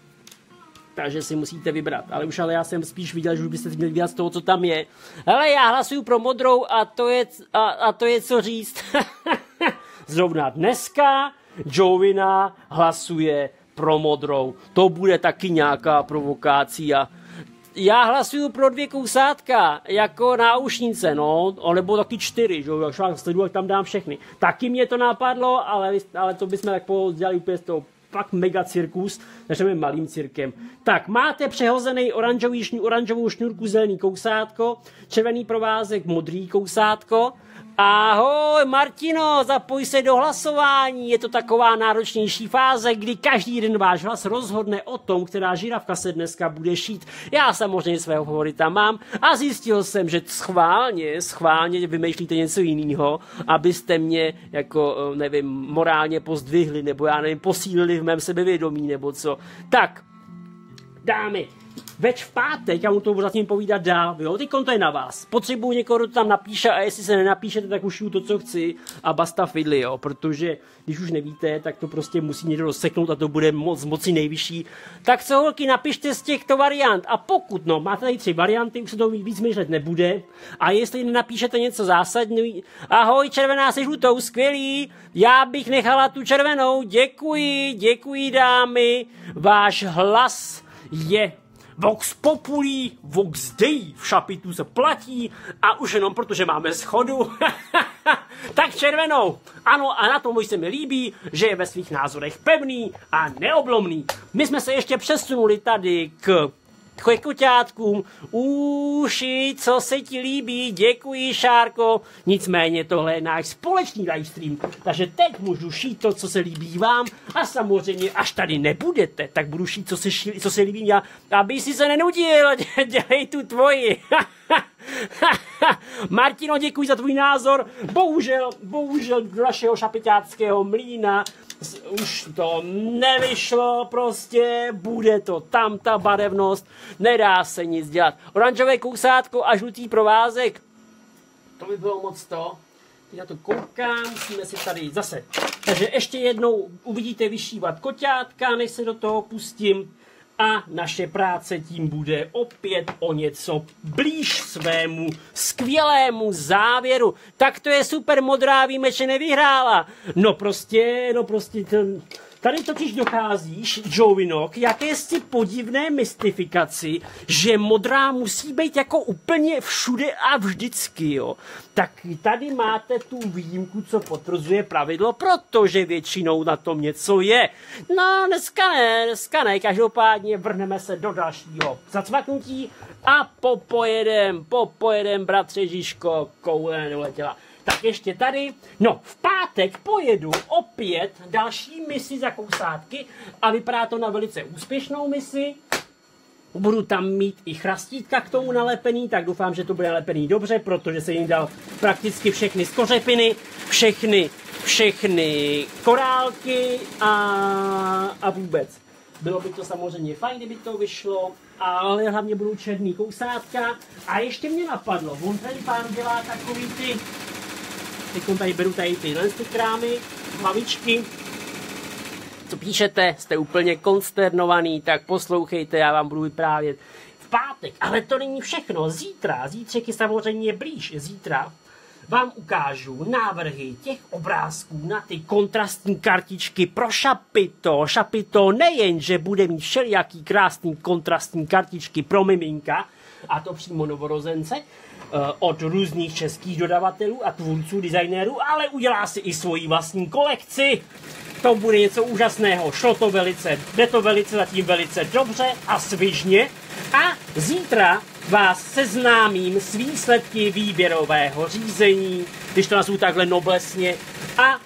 Takže si musíte vybrat. Ale už ale já jsem spíš viděl, že už byste měli vybrat z toho, co tam je. Hele, já hlasuju pro modrou a to je, a, a to je co říct. Zrovna dneska Jovina hlasuje pro modrou. To bude taky nějaká provokácia. Já hlasuju pro dvě kousátka, jako náušnice, no, nebo taky čtyři, že jo, jak vám sleduju, jak tam dám všechny. Taky mě to napadlo, ale, ale to bychom tak dělali úplně z toho fakt mega cirkus, začneme malým cirkem. Tak, máte přehozený oranžový šňů, oranžovou šňůrku, zelený kousátko, červený provázek, modrý kousátko. Ahoj, Martino, zapoj se do hlasování. Je to taková náročnější fáze, kdy každý jeden váš hlas rozhodne o tom, která žirafka se dneska bude šít. Já samozřejmě svého favorita mám a zjistil jsem, že schválně, schválně vymýšlíte něco jiného, abyste mě, jako, nevím, morálně pozdvihli, nebo já nevím, posílili v mém sebevědomí, nebo co. Tak, dámy, več v pátek, já mu to zatím povídat dál, jo, teď to je na vás. Potřebuji někoho, kdo to tam napíše a jestli se nenapíšete, tak už šiju to, co chci a basta fidli, jo, protože když už nevíte, tak to prostě musí někdo rozseknout a to bude moc moci nejvyšší. Tak co, holky, napište z těchto variant a pokud, no, máte tady tři varianty, už se to víc myšlet nebude a jestli nenapíšete něco zásadní, ahoj, červená se žlutou, skvělý, já bych nechala tu červenou, děkuji, děkuji dámy, váš hlas je Vox Populi, Vox Dei v šapitu se platí a už jenom protože máme schodu. Tak červenou. Ano, a na tom už se mi líbí, že je ve svých názorech pevný a neoblomný. My jsme se ještě přesunuli tady k koťátkům. Uši, co se ti líbí? Děkuji, Šárko. Nicméně tohle je náš společný livestream, takže teď můžu šít to, co se líbí vám a samozřejmě, až tady nebudete, tak budu šít, co se, ší, co se líbí já, aby si se nenudil. Dělej tu tvoji. Martino, děkuji za tvůj názor. Bohužel, bohužel do našeho šapiťáckého mlýna už to nevyšlo, prostě bude to tam ta barevnost, nedá se nic dělat. Oranžové kousátko a žlutý provázek, to by bylo moc to. Teď na to koukám, musíme si tady zase. Takže ještě jednou uvidíte vyšívat koťátka, než se do toho pustím. a naše práce tím bude opět o něco blíž svému skvělému závěru. Tak to je super, modrá víme, že nevyhrála. No prostě, no prostě ten... Tady totiž docházíš, Joeyno, k jakési podivné mystifikaci, že modrá musí být jako úplně všude a vždycky, jo. Tak tady máte tu výjimku, co potvrzuje pravidlo, protože většinou na tom něco je. No, dneska ne, dneska ne, každopádně vrhneme se do dalšího zacvaknutí a popojedem, popojedem, bratře Žižko, koule nedoletěla. Tak ještě tady, no v pátek pojedu opět další misi za kousátky a vypadá to na velice úspěšnou misi. Budu tam mít i chrastítka k tomu nalepený, tak doufám, že to bude nalepený dobře, protože se jim dal prakticky všechny skořepiny, všechny, všechny korálky a, a vůbec. Bylo by to samozřejmě fajn, kdyby to vyšlo, ale hlavně budou černý kousátka. A ještě mě napadlo, on tady pán dělá takový ty... Teď tady beru tady tyhle ty krámy, hlavičky. Co píšete, jste úplně konsternovaný, tak poslouchejte, já vám budu vyprávět v pátek. Ale to není všechno, zítra, zítřek je samozřejmě blíž, zítra vám ukážu návrhy těch obrázků na ty kontrastní kartičky pro Šapito. Šapito nejen, že bude mít všelijaký krásný kontrastní kartičky pro miminka, a to přímo novorozence, od různých českých dodavatelů a tvůrců, designérů, ale udělá si i svoji vlastní kolekci. To bude něco úžasného. Šlo to velice, jde to velice zatím velice dobře a svižně. A zítra vás seznámím s výsledky výběrového řízení, když to nazvu takhle noblesně, a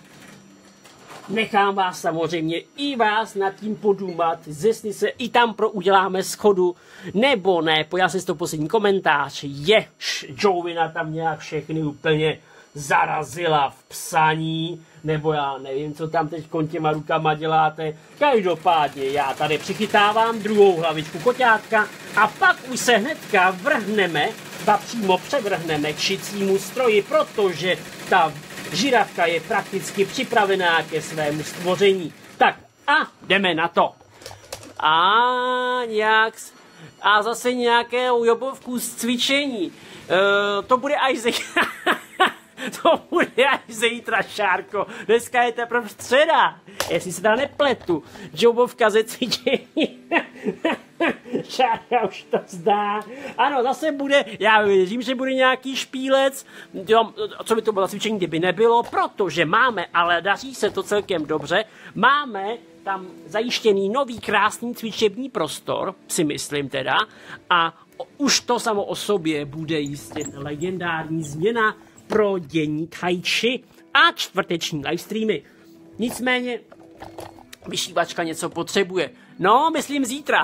nechám vás samozřejmě i vás nad tím podumat, jestli se i tam pro uděláme schodu, nebo ne. Pojďme si to poslední komentář. Je, Joeyna tam nějak všechny úplně zarazila v psaní, nebo já nevím, co tam teď těma rukama děláte. Každopádně já tady přichytávám druhou hlavičku koťátka a pak už se hnedka vrhneme, ba přímo převrhneme k šicímu stroji, protože ta žirafka je prakticky připravená ke svému stvoření. Tak a jdeme na to. A nějak... A zase nějaké ujobovku z cvičení. E, to bude až zítra. To bude až zítra, Šárko. Dneska je teprve středa. Jestli se teda nepletu. Jobovka ze cvičení. Šárka už to zdá. Ano, zase bude, já věřím, že bude nějaký špílec. Jo, co by to bylo cvičení, kdyby nebylo, protože máme, ale daří se to celkem dobře, máme tam zajištěný nový krásný cvičební prostor, si myslím teda, a už to samo o sobě bude jistě legendární změna pro dění tai chi a čtvrteční livestreamy. Nicméně vyšívačka něco potřebuje. No, myslím zítra.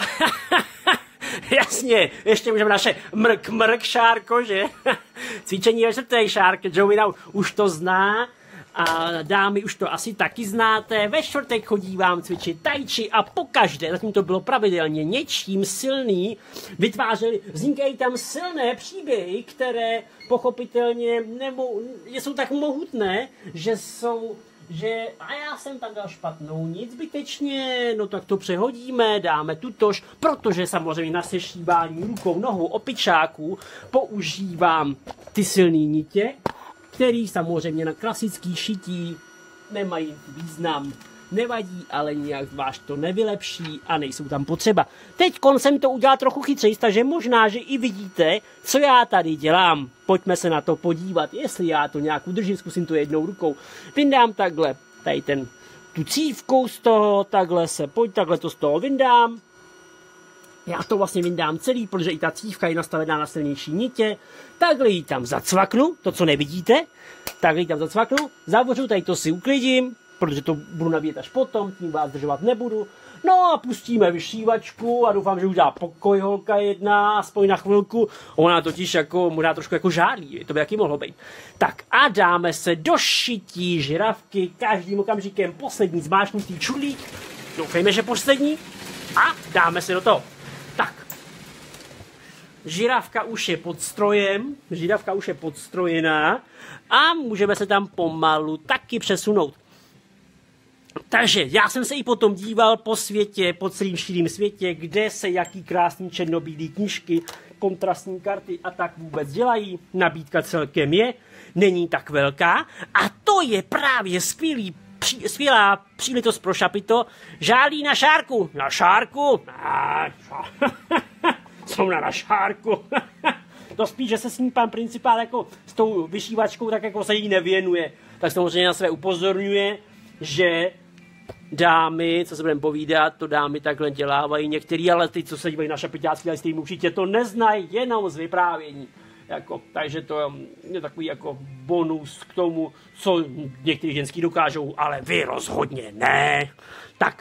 Jasně, ještě můžeme naše mrk, mrk, Šárko, že? Cvičení ve čtvrtek, Šárko, Joeyna už to zná. A dámy už to asi taky znáte. Ve čtvrtek chodí vám cvičit tai chi a pokaždé, zatím to bylo pravidelně, něčím silný, vytvářeli, vznikají tam silné příběhy, které pochopitelně nebo jsou tak mohutné, že jsou, že a já jsem tam dal špatnou nic zbytečně, no tak to přehodíme, dáme tutož, protože samozřejmě na sešívání rukou, nohou opičáků používám ty silné nitě, který samozřejmě na klasický šití nemají význam. Nevadí, ale nijak zvlášť to nevylepší a nejsou tam potřeba. Teď jsem to udělal trochu chytřeji, takže možná, že i vidíte, co já tady dělám. Pojďme se na to podívat, jestli já to nějak udržím, zkusím to jednou rukou. Vyndám takhle, tady ten, tu cívkou z toho, takhle se, pojď, takhle to z toho vyndám. Já to vlastně vyndám celý, protože i ta cívka je nastavená na silnější nitě. Takhle ji tam zacvaknu, to co nevidíte. Takhle ji tam zacvaknu, zavořu, tady to si uklidím, protože to budu nabíjet až potom, tím vás držovat nebudu. No a pustíme vyšívačku a doufám, že už dá pokoj holka jedna, aspoň na chvilku. Ona totiž jako, možná trošku jako žádlí, to by jaký mohlo být. Tak a dáme se do šití žirafky, každým okamžikem poslední zmáčknutý čudlík. Doufejme, že poslední. A dáme se do toho. Tak. Žirafka už je pod strojem, žirafka už je podstrojená a můžeme se tam pomalu taky přesunout. Takže já jsem se i potom díval po světě, po celém širým světě, kde se jaký krásný černobílý knížky, kontrastní karty a tak vůbec dělají. Nabídka celkem je, není tak velká a to je právě skvělý, při, skvělá příležitost pro Šapito. Žádí na šárku. Na šárku? Na šárku. Jsou na, na šárku. To spíš, že se s ním pan principál jako s tou vyšívačkou tak jako se jí nevěnuje. Tak samozřejmě na své upozorňuje, že dámy, co se budeme povídat, to dámy takhle dělávají některý, ale ty, co se dívají na šapiťácký livestream, určitě to neznají, jenom z vyprávění. Jako, takže to je takový jako bonus k tomu, co někteří ženský dokážou, ale vy rozhodně ne. Tak,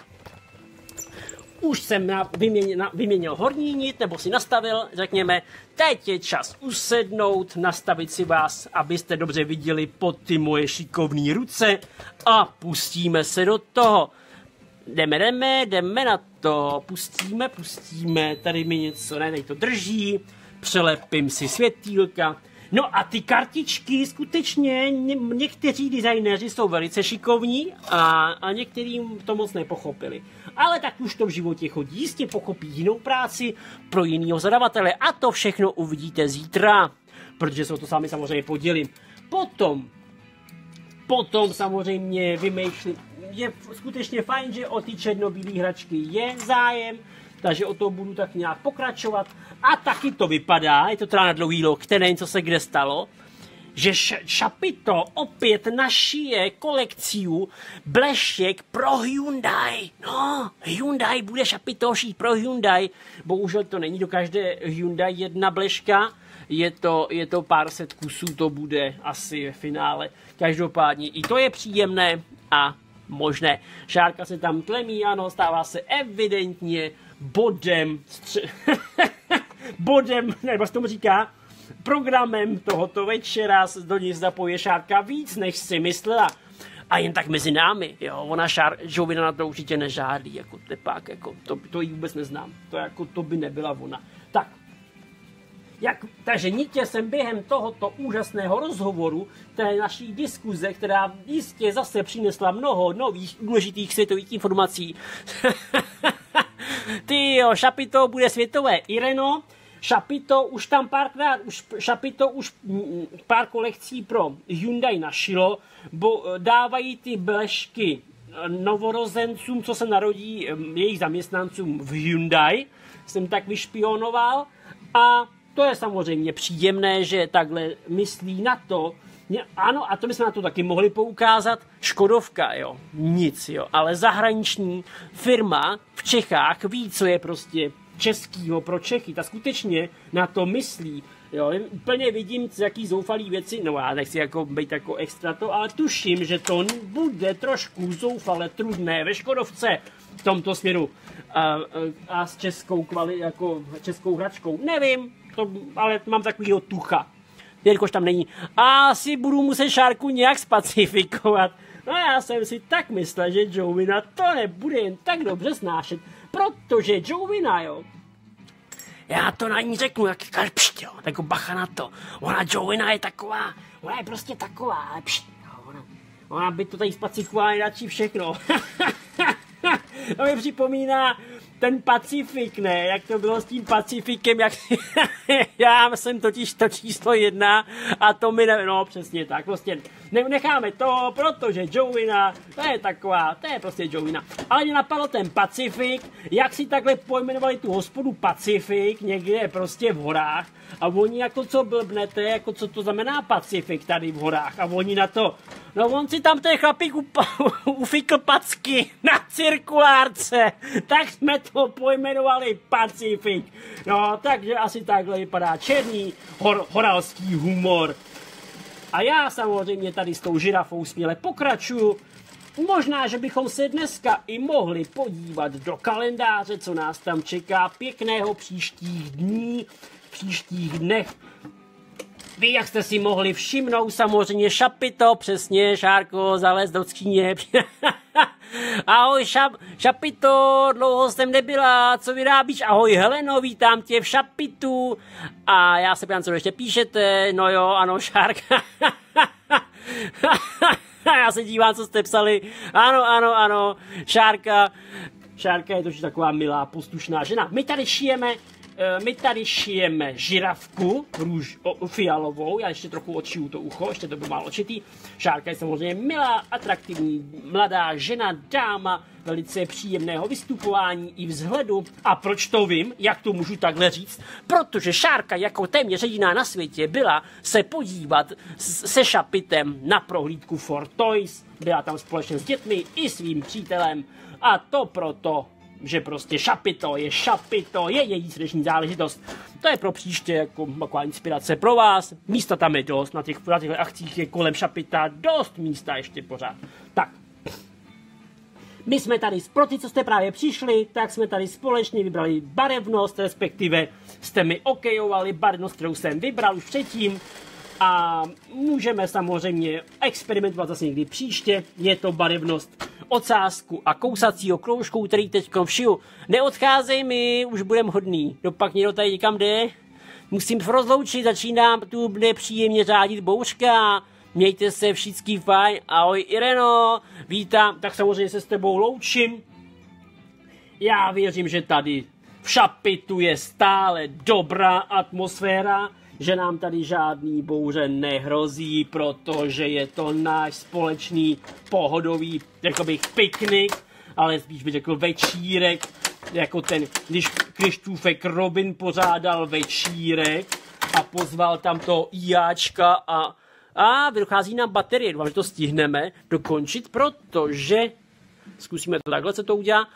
už jsem na, vyměnil, na, vyměnil horní nit, nebo si nastavil, řekněme, teď je čas usednout, nastavit si vás, abyste dobře viděli pod ty moje šikovné ruce a pustíme se do toho. Jdeme, jdeme, jdeme na to, pustíme, pustíme, tady mi něco, ne, tady to drží, přelepím si světýlka. No a ty kartičky skutečně ně, někteří designéři jsou velice šikovní a, a některým to moc nepochopili. Ale tak už to v životě chodí, jistě pochopí jinou práci pro jinýho zadavatele a to všechno uvidíte zítra, protože se o to sami samozřejmě podělím. Potom, potom samozřejmě vymýšlím, je skutečně fajn, že o ty černobílé hračky je zájem, takže o to budu tak nějak pokračovat. A taky to vypadá, je to teda na dlouhý lok, nevím, co se kde stalo, že Šapito opět našije kolekciu bleštěk pro Hyundai. No, Hyundai bude Šapito šít pro Hyundai. Bohužel to není do každé Hyundai jedna bleška. Je to, je to pár set kusů, to bude asi v finále. Každopádně i to je příjemné a možné. Šárka se tam tlemí, ano, stává se evidentně bodem, stře- bodem, nebo se tomu říká, programem tohoto večera se do ní zapoje Šárka víc, než si myslela. A jen tak mezi námi, jo, ona Šár, Jovina na to určitě nežádí, jako tepák, jako, to, to jí vůbec neznám, to, jako, to by nebyla ona. Tak, jak, takže nitě jsem během tohoto úžasného rozhovoru, té naší diskuze, která jistě zase přinesla mnoho nových důležitých světových informací. Ty jo, Šapito bude světové Ireno, Šapito už tam párkrát, už Šapito už pár kolekcí pro Hyundai našilo, bo dávají ty blešky novorozencům, co se narodí, jejich zaměstnancům v Hyundai, jsem tak vyšpionoval a to je samozřejmě příjemné, že takhle myslí na to. Ano, a to bychom na to taky mohli poukázat. Škodovka, jo, nic, jo, ale zahraniční firma v Čechách ví, co je prostě českýho pro Čechy. Ta skutečně na to myslí. Jo, úplně vidím, jaký zoufalý věci, no já nechci jako být jako extra to, ale tuším, že to bude trošku zoufale trudné ve Škodovce v tomto směru a, a s českou kvali, jako českou hračkou. Nevím, to, ale mám takovýho tucha. Jelikož tam není. A asi budu muset Šárku nějak spacifikovat. No já jsem si tak myslel, že Jovina to nebude jen tak dobře snášet, protože Jovina, jo, já to na ní řeknu, jak pšt, jo, tak bacha na to. Ona Jovina je taková, ona je prostě taková, ale pšt, jo, ona, ona by to tady spacifikovala nejradši všechno. To mi připomíná ten Pacifik, ne? Jak to bylo s tím Pacifikem, jak já jsem totiž to číslo jedna a to mi ne... No přesně tak, prostě necháme to, protože Jovina, to je taková, to je prostě Jovina. Ale mě napadlo ten Pacifik, jak si takhle pojmenovali tu hospodu Pacifik, někde prostě v horách a oni jako co blbnete, jako co to znamená Pacifik tady v horách a oni na to, no on si tam ten chlapík ufikl packy na cirkulárce, tak jsme to pojmenovali Pacifik. No, takže asi takhle vypadá černý hor, horalský humor. A já samozřejmě tady s tou žirafou směle pokračuju. Možná, že bychom se dneska i mohli podívat do kalendáře, co nás tam čeká pěkného příštích dní, příštích dnech. Vy, jak jste si mohli všimnout, samozřejmě Šapito, přesně, Šárko, zalez do skříně. Ahoj, šap, Šapito, dlouho jsem nebyla, co vyrábíš? Ahoj, Heleno, vítám tě v Šapitu. A já se ptám, co ještě píšete, no jo, ano, Šárka. Já se dívám, co jste psali. Ano, ano, ano. Šárka. Šárka je to taková milá, poslušná žena. My tady šijeme, my tady šijeme žirafku růž, o, fialovou. Já ještě trochu odšiju to ucho, ještě to budu málo očitý. Šárka je samozřejmě milá, atraktivní, mladá žena, dáma, velice příjemného vystupování i vzhledu. A proč to vím, jak to můžu takhle říct? Protože Šárka jako téměř jediná na světě byla se podívat se Šapitem na prohlídku For Toys. Byla tam společně s dětmi i svým přítelem. A to proto, že prostě Šapito je Šapito, je její srdeční záležitost. To je pro příště jako taková inspirace pro vás. Místa tam je dost, na těch, na těch akcích je kolem Šapita dost místa ještě pořád. Tak. My jsme tady, pro ty, co jste právě přišli, tak jsme tady společně vybrali barevnost, respektive jste mi okejovali barevnost, kterou jsem vybral už předtím. A můžeme samozřejmě experimentovat zase někdy příště. Je to barevnost ocásku a kousacího kroužku, který teď všiju. Neodcházej mi, už budem hodný. Dopak někdo tady někam jde. Musím rozloučit, začínám tu nepříjemně řádit bouřka. Mějte se všichni fajn. Ahoj Ireno, vítám. Tak samozřejmě se s tebou loučím. Já věřím, že tady v Šapitu je stále dobrá atmosféra, že nám tady žádný bouře nehrozí, protože je to náš společný pohodový, řekl bych, piknik, ale spíš bych řekl večírek, jako ten, když Krištůfek Robin pořádal večírek a pozval tam to íáčka a a dochází nám baterie, doufám, že to stihneme dokončit, protože zkusíme to takhle, co to udělá,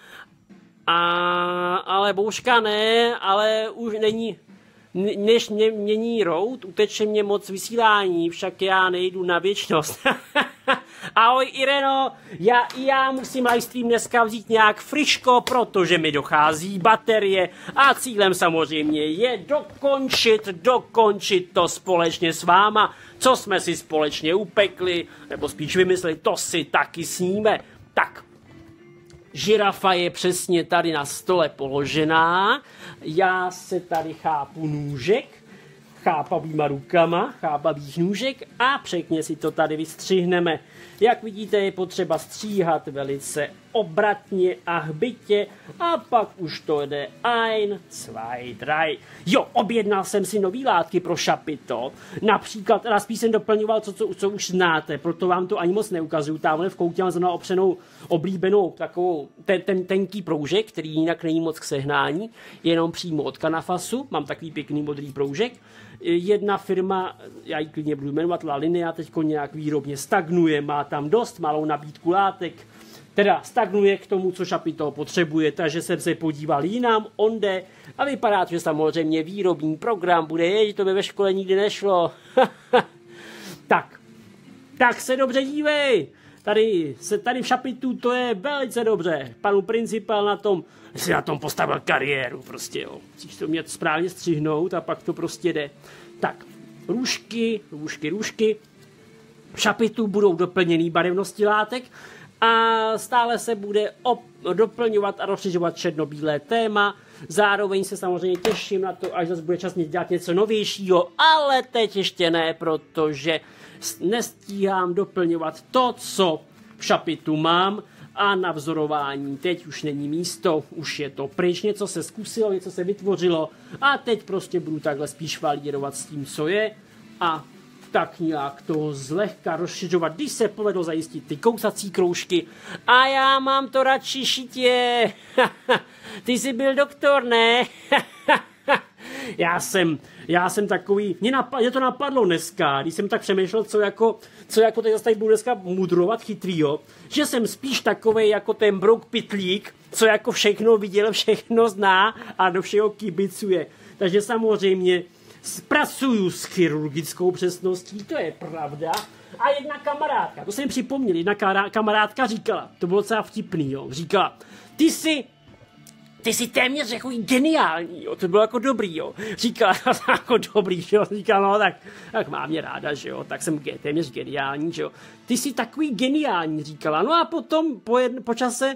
a, ale bouřka ne, ale už není, než mě mění rout, uteče mě moc vysílání, však já nejdu na věčnost. Ahoj Ireno, já i já musím livestream dneska vzít nějak friško, protože mi dochází baterie a cílem samozřejmě je dokončit, dokončit to společně s váma, co jsme si společně upekli, nebo spíš vymysleli, to si taky sníme. Tak, žirafa je přesně tady na stole položená, já se tady chápu nůžek, chápavýma rukama, chápavých nůžek a pěkně si to tady vystřihneme. Jak vidíte, je potřeba stříhat velice obratně a hbitě a pak už to jde ein, zwei, drei. Jo, objednal jsem si nový látky pro Šapito. Například, teda spíš jsem doplňoval to, co, co už znáte, proto vám to ani moc neukazuju. Tamhle v koutě mám zrovna opřenou oblíbenou takovou ten, ten tenký proužek, který jinak není moc k sehnání, jenom přímo od Kanafasu. Mám takový pěkný modrý proužek. Jedna firma, já ji klidně budu jmenovat, La Linea, teďko nějak výrobně stagnuje, má tam dost malou nabídku látek, teda stagnuje k tomu, co Šapito potřebuje, takže jsem se podíval jinam, onde, a vypadá to, že samozřejmě výrobní program bude, je, že to by ve škole nikdy nešlo. tak, tak se dobře dívej, tady, se, tady v Šapitu to je velice dobře, panu principál na tom, si na tom postavil kariéru, prostě jo. Musíš to mět správně střihnout a pak to prostě jde. Tak, růžky, růžky, růžky. V Šapitu budou doplněný barevnosti látek a stále se bude op- doplňovat a rozšiřovat černobílé téma. Zároveň se samozřejmě těším na to, až zase bude čas dělat něco novějšího, ale teď ještě ne, protože nestíhám doplňovat to, co v Šapitu mám, a na vzorování teď už není místo, už je to pryč, něco se zkusilo, něco se vytvořilo a teď prostě budu takhle spíš valírovat s tím, co je a tak nějak to zlehka rozšiřovat, když se povedlo zajistit ty kousací kroužky a já mám to radši šitě. Ty jsi byl doktor, ne? Já jsem, já jsem takový, mě, napad, mě to napadlo dneska, když jsem tak přemýšlel, co jako, co jako teď zase budu dneska mudrovat chytrýho, že jsem spíš takovej jako ten brouk pitlík, co jako všechno viděl, všechno zná a do všeho kibicuje. Takže samozřejmě pracuju s chirurgickou přesností, to je pravda. A jedna kamarádka, to jsem připomněl, jedna kamarádka říkala, to bylo docela vtipný, jo, říkala, ty jsi Ty jsi téměř jako geniální, jo, to bylo jako dobrý, jo. Říkala, jako dobrý, jo, říkala, no tak, tak má mě ráda, že jo, tak jsem ge, téměř geniální, že jo. Ty jsi takový geniální, říkala, no a potom po, jedn, po čase,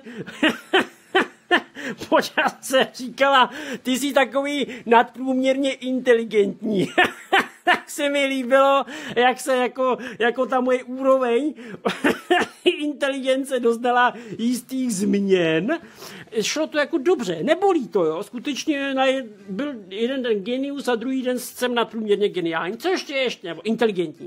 po čase říkala, ty jsi takový nadprůměrně inteligentní. jak se mi líbilo, jak se jako, jako ta moje úroveň inteligence doznala jistých změn. Šlo to jako dobře, nebolí to, jo. Skutečně na jed, byl jeden den genius a druhý den jsem nadprůměrně geniální. Co ještě ještě, nebo inteligentní.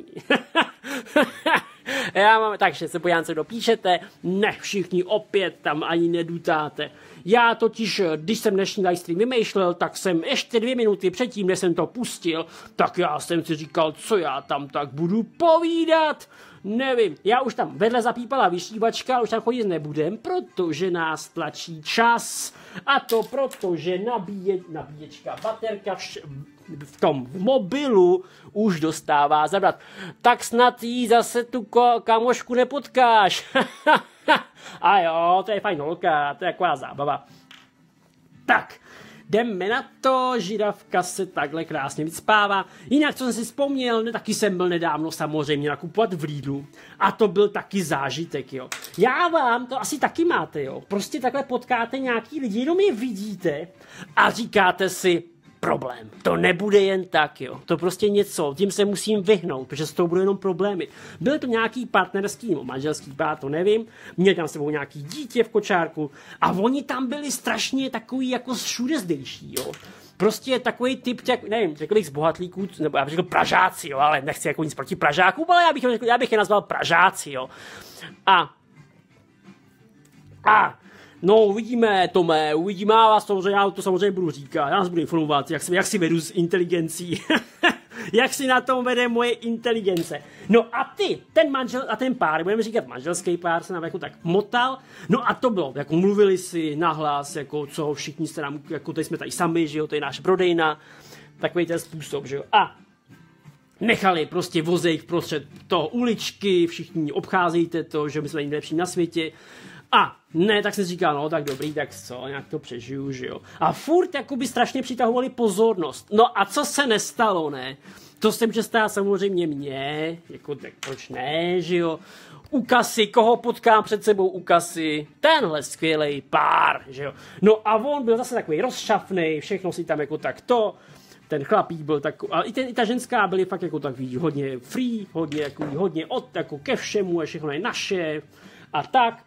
Já mám, takže se podívám, co dopíšete. Ne, všichni opět tam ani nedutáte. Já totiž, když jsem dnešní livestream vymýšlel, tak jsem ještě dvě minuty předtím, než jsem to pustil, tak já jsem si říkal, co já tam tak budu povídat. Nevím, já už tam vedle zapípala vyšívačka, ale už tam chodit nebudem, protože nás tlačí čas. A to proto, že nabíje, nabíječka, baterka vš, v tom v mobilu už dostává zabrat. Tak snad jí zase tu ko, kamošku nepotkáš. A jo, to je fajn holka, to je taková zábava. Tak, jdeme na to, židavka se takhle krásně vyspává. Jinak, co jsem si vzpomněl, ne, taky jsem byl nedávno samozřejmě nakupovat v Lidlu. A to byl taky zážitek, jo. Já vám, to asi taky máte, jo. Prostě takhle potkáte nějaký lidi, jenom je vidíte a říkáte si, problém. To nebude jen tak, jo. To prostě něco, tím se musím vyhnout, protože s tou budou jenom problémy. Byl to nějaký partnerský nebo manželský pár, to nevím. Měli tam s sebou nějaký dítě v kočárku a oni tam byli strašně takový jako všude zdejší, jo. Prostě takový typ, jak, nevím, řekl bych z bohatlíků, nebo já bych řekl Pražáci, jo, ale nechci jako nic proti Pražákům, ale já bych, já bych je nazval Pražáci, jo. A a no, uvidíme, Tome, uvidíme, já vás samozřejmě, já to samozřejmě budu říkat, já vás budu informovat, jak si, jak si vedu s inteligencí, jak si na tom vede moje inteligence. No a ty, ten manžel a ten pár, budeme říkat manželský pár, se nám jako tak motal, no a to bylo, jako mluvili si nahlas, jako co všichni jste nám, jako tady jsme tady sami, že jo, to je naše prodejna, takový ten způsob, že jo, a nechali prostě vozejk prostřed toho uličky, všichni obcházejte to, že my jsme nejlepší na světě. A ne, tak jsem si říkal, no tak dobrý, tak co, nějak to přežiju, že jo. A furt jakoby strašně přitahovali pozornost. No a co se nestalo, ne? To jsem přestál samozřejmě mě, jako tak proč ne, že jo. U kasy, koho potkám před sebou u kasy? Tenhle skvělej pár, že jo. No a on byl zase takový rozšafnej, všechno si tam jako tak to. Ten chlapík byl takový, ale i, ten, i ta ženská byly fakt jako takový hodně free, hodně, jako, hodně od, jako ke všemu a všechno je naše a tak.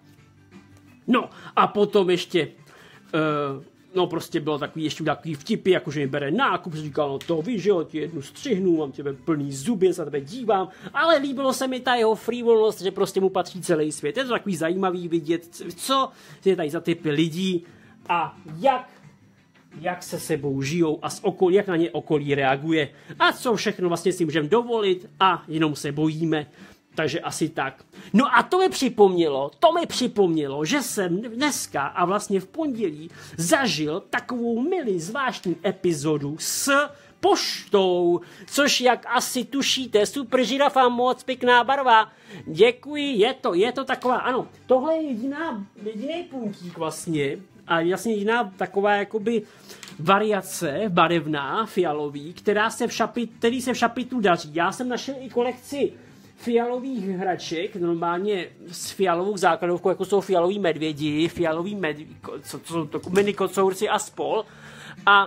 No a potom ještě, uh, no prostě bylo takový ještě takový vtipy, jakože mi bere nákup, že říkal, no to víš, že jo, ti jednu střihnu, mám těbe plný zuby, se na tebe dívám, ale líbilo se mi ta jeho free-volnost, že prostě mu patří celý svět. Je to takový zajímavý vidět, co je tady za typy lidí a jak, jak se sebou žijou a z okolí, jak na ně okolí reaguje a co všechno vlastně si můžeme dovolit a jenom se bojíme. Takže asi tak. No a to mi připomnělo, to mi připomnělo, že jsem dneska a vlastně v pondělí zažil takovou milý zvláštní epizodu s poštou, což jak asi tušíte, super žirafa, moc pěkná barva. Děkuji, je to, je to taková, ano, tohle je jediná, jediný puntík vlastně a vlastně jediná taková jakoby variace barevná, fialový, která se v šapit, který se v šapitu daří. Já jsem našel i kolekci fialových hraček, normálně s fialovou základovkou, jako jsou fialoví medvědi, fialoví medvědi, co, co jsou to, mini kocourci a spol. A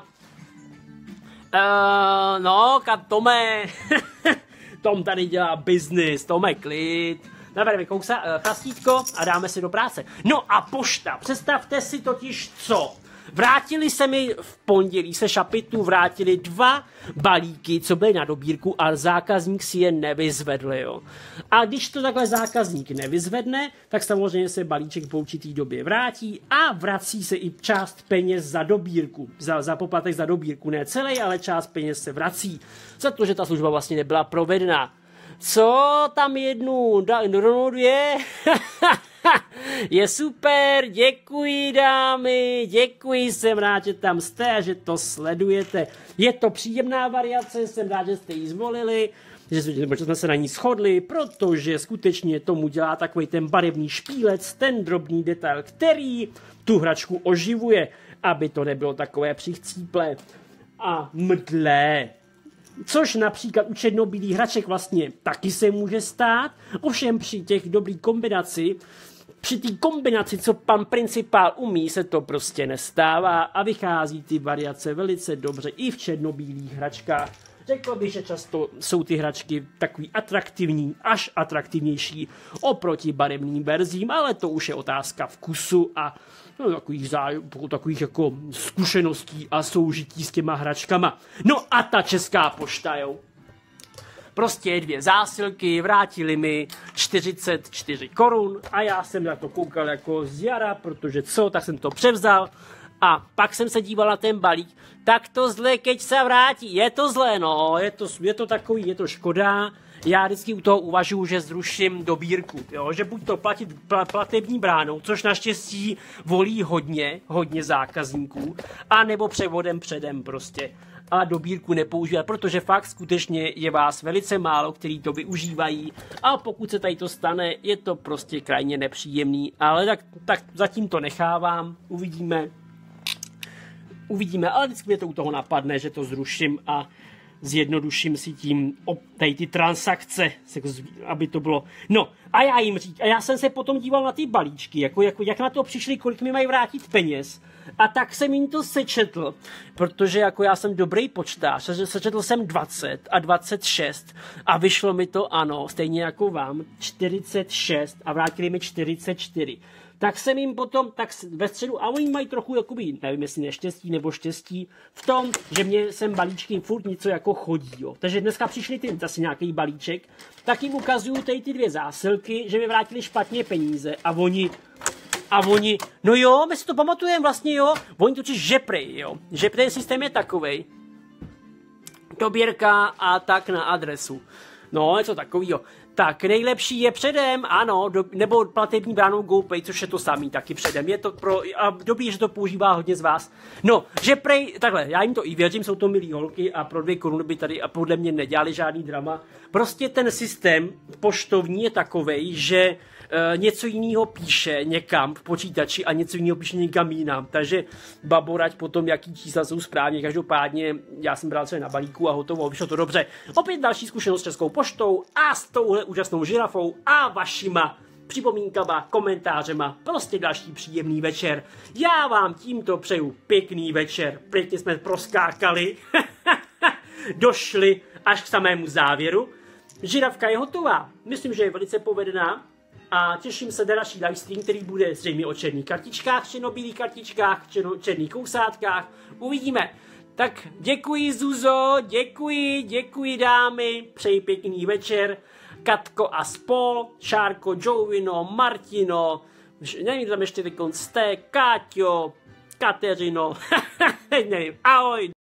uh, no, Tome, Tom tady dělá biznis, Tome, klid. Nabereme kousa, uh, chlastítko a dáme si do práce. No a pošta, představte si totiž co. Vrátili se mi v pondělí se šapitu, vrátili dva balíky, co byly na dobírku a zákazník si je nevyzvedl, jo. A když to takhle zákazník nevyzvedne, tak samozřejmě se balíček po určitý době vrátí a vrací se i část peněz za dobírku, za, za poplatek za dobírku, ne celý, ale část peněz se vrací, za to, že ta služba vlastně nebyla provedena. Co tam jednu, rovnou dvě? Je super, děkuji dámy, děkuji, jsem rád, že tam jste a že to sledujete. Je to příjemná variace, jsem rád, že jste ji zvolili, že jsme se na ní shodli, protože skutečně tomu dělá takový ten barevný špílec, ten drobný detail, který tu hračku oživuje, aby to nebylo takové přichcíple a mdlé. Což například u černobílých hraček vlastně taky se může stát, ovšem při těch dobrý kombinaci, při té kombinaci, co pan principál umí, se to prostě nestává a vychází ty variace velice dobře i v černobílých hračkách. Řekl bych, že často jsou ty hračky takový atraktivní, až atraktivnější oproti barevným verzím, ale to už je otázka vkusu a no, takových, záj- takových jako zkušeností a soužití s těma hračkama. No a ta Česká pošta, jo. Prostě dvě zásilky, vrátili mi čtyřicet čtyři korun a já jsem na to koukal jako z jara, protože co, tak jsem to převzal a pak jsem se díval na ten balík, tak to zle, keď se vrátí, je to zlé, no, je to, je to takový, je to škoda. Já vždycky u toho uvažuji, že zruším dobírku, jo? Že buď to platit pl- platební bránou, což naštěstí volí hodně, hodně zákazníků, a nebo převodem předem prostě. A dobírku nepoužívat, protože fakt skutečně je vás velice málo, kteří to využívají a pokud se tady to stane, je to prostě krajně nepříjemný, ale tak, tak zatím to nechávám, uvidíme. Uvidíme, ale vždycky mě to u toho napadne, že to zruším a zjednoduším si tím tady ty transakce, aby to bylo. No a já jim řík, a já jsem se potom díval na ty balíčky, jako, jako, jak na to přišli, kolik mi mají vrátit peněz. A tak jsem jim to sečetl, protože jako já jsem dobrý počtář, takže sečetl jsem dvacet a dvacet šest a vyšlo mi to, ano, stejně jako vám, čtyřicet šest a vrátili mi čtyřicet čtyři. Tak jsem jim potom, tak ve středu, a oni mají trochu, jakoby, nevím, jestli neštěstí nebo štěstí, v tom, že mě sem balíčky furt něco jako chodí, jo. Takže dneska přišli ty, zase nějaký balíček, tak jim ukazuju tady ty dvě zásilky, že mi vrátili špatně peníze a oni, a oni, no jo, my si to pamatujeme vlastně, jo, oni totiž žeprej, jo. Žeprej systém je takovej, dobírka a tak na adresu. No, něco takovýho. Tak nejlepší je předem, ano, do, nebo platební bránou GoPay, což je to samý, taky předem. Je to pro, a dobrý, že to používá hodně z vás. No, že prej, takhle, já jim to i věřím, jsou to milí holky a pro dvě koruny by tady a podle mě nedělali žádný drama. Prostě ten systém poštovní je takovej, že e, něco jiného píše někam v počítači a něco jiného píše někam jinam. Takže baborať potom, jaký čísla jsou správně. Každopádně já jsem bral třeba na balíku a hotovo, vyšlo to dobře. Opět další zkušenost s Českou poštou a s touhle úžasnou žirafou a vašima připomínkama, komentářema, prostě další příjemný večer. Já vám tímto přeju pěkný večer, pěkně jsme proskákali, došli až k samému závěru. Žirafka je hotová, myslím, že je velice povedená a těším se na další livestream, který bude zřejmě o černých kartičkách, černobílých kartičkách, černo, černých kousátkách, uvidíme. Tak děkuji Zuzo, děkuji, děkuji dámy, přeji pěkný večer. Katko a spol, Šárko, Jovino, Martino, nevím, tam ještě teď jste, Káťo, Kateřino, nevím, ahoj.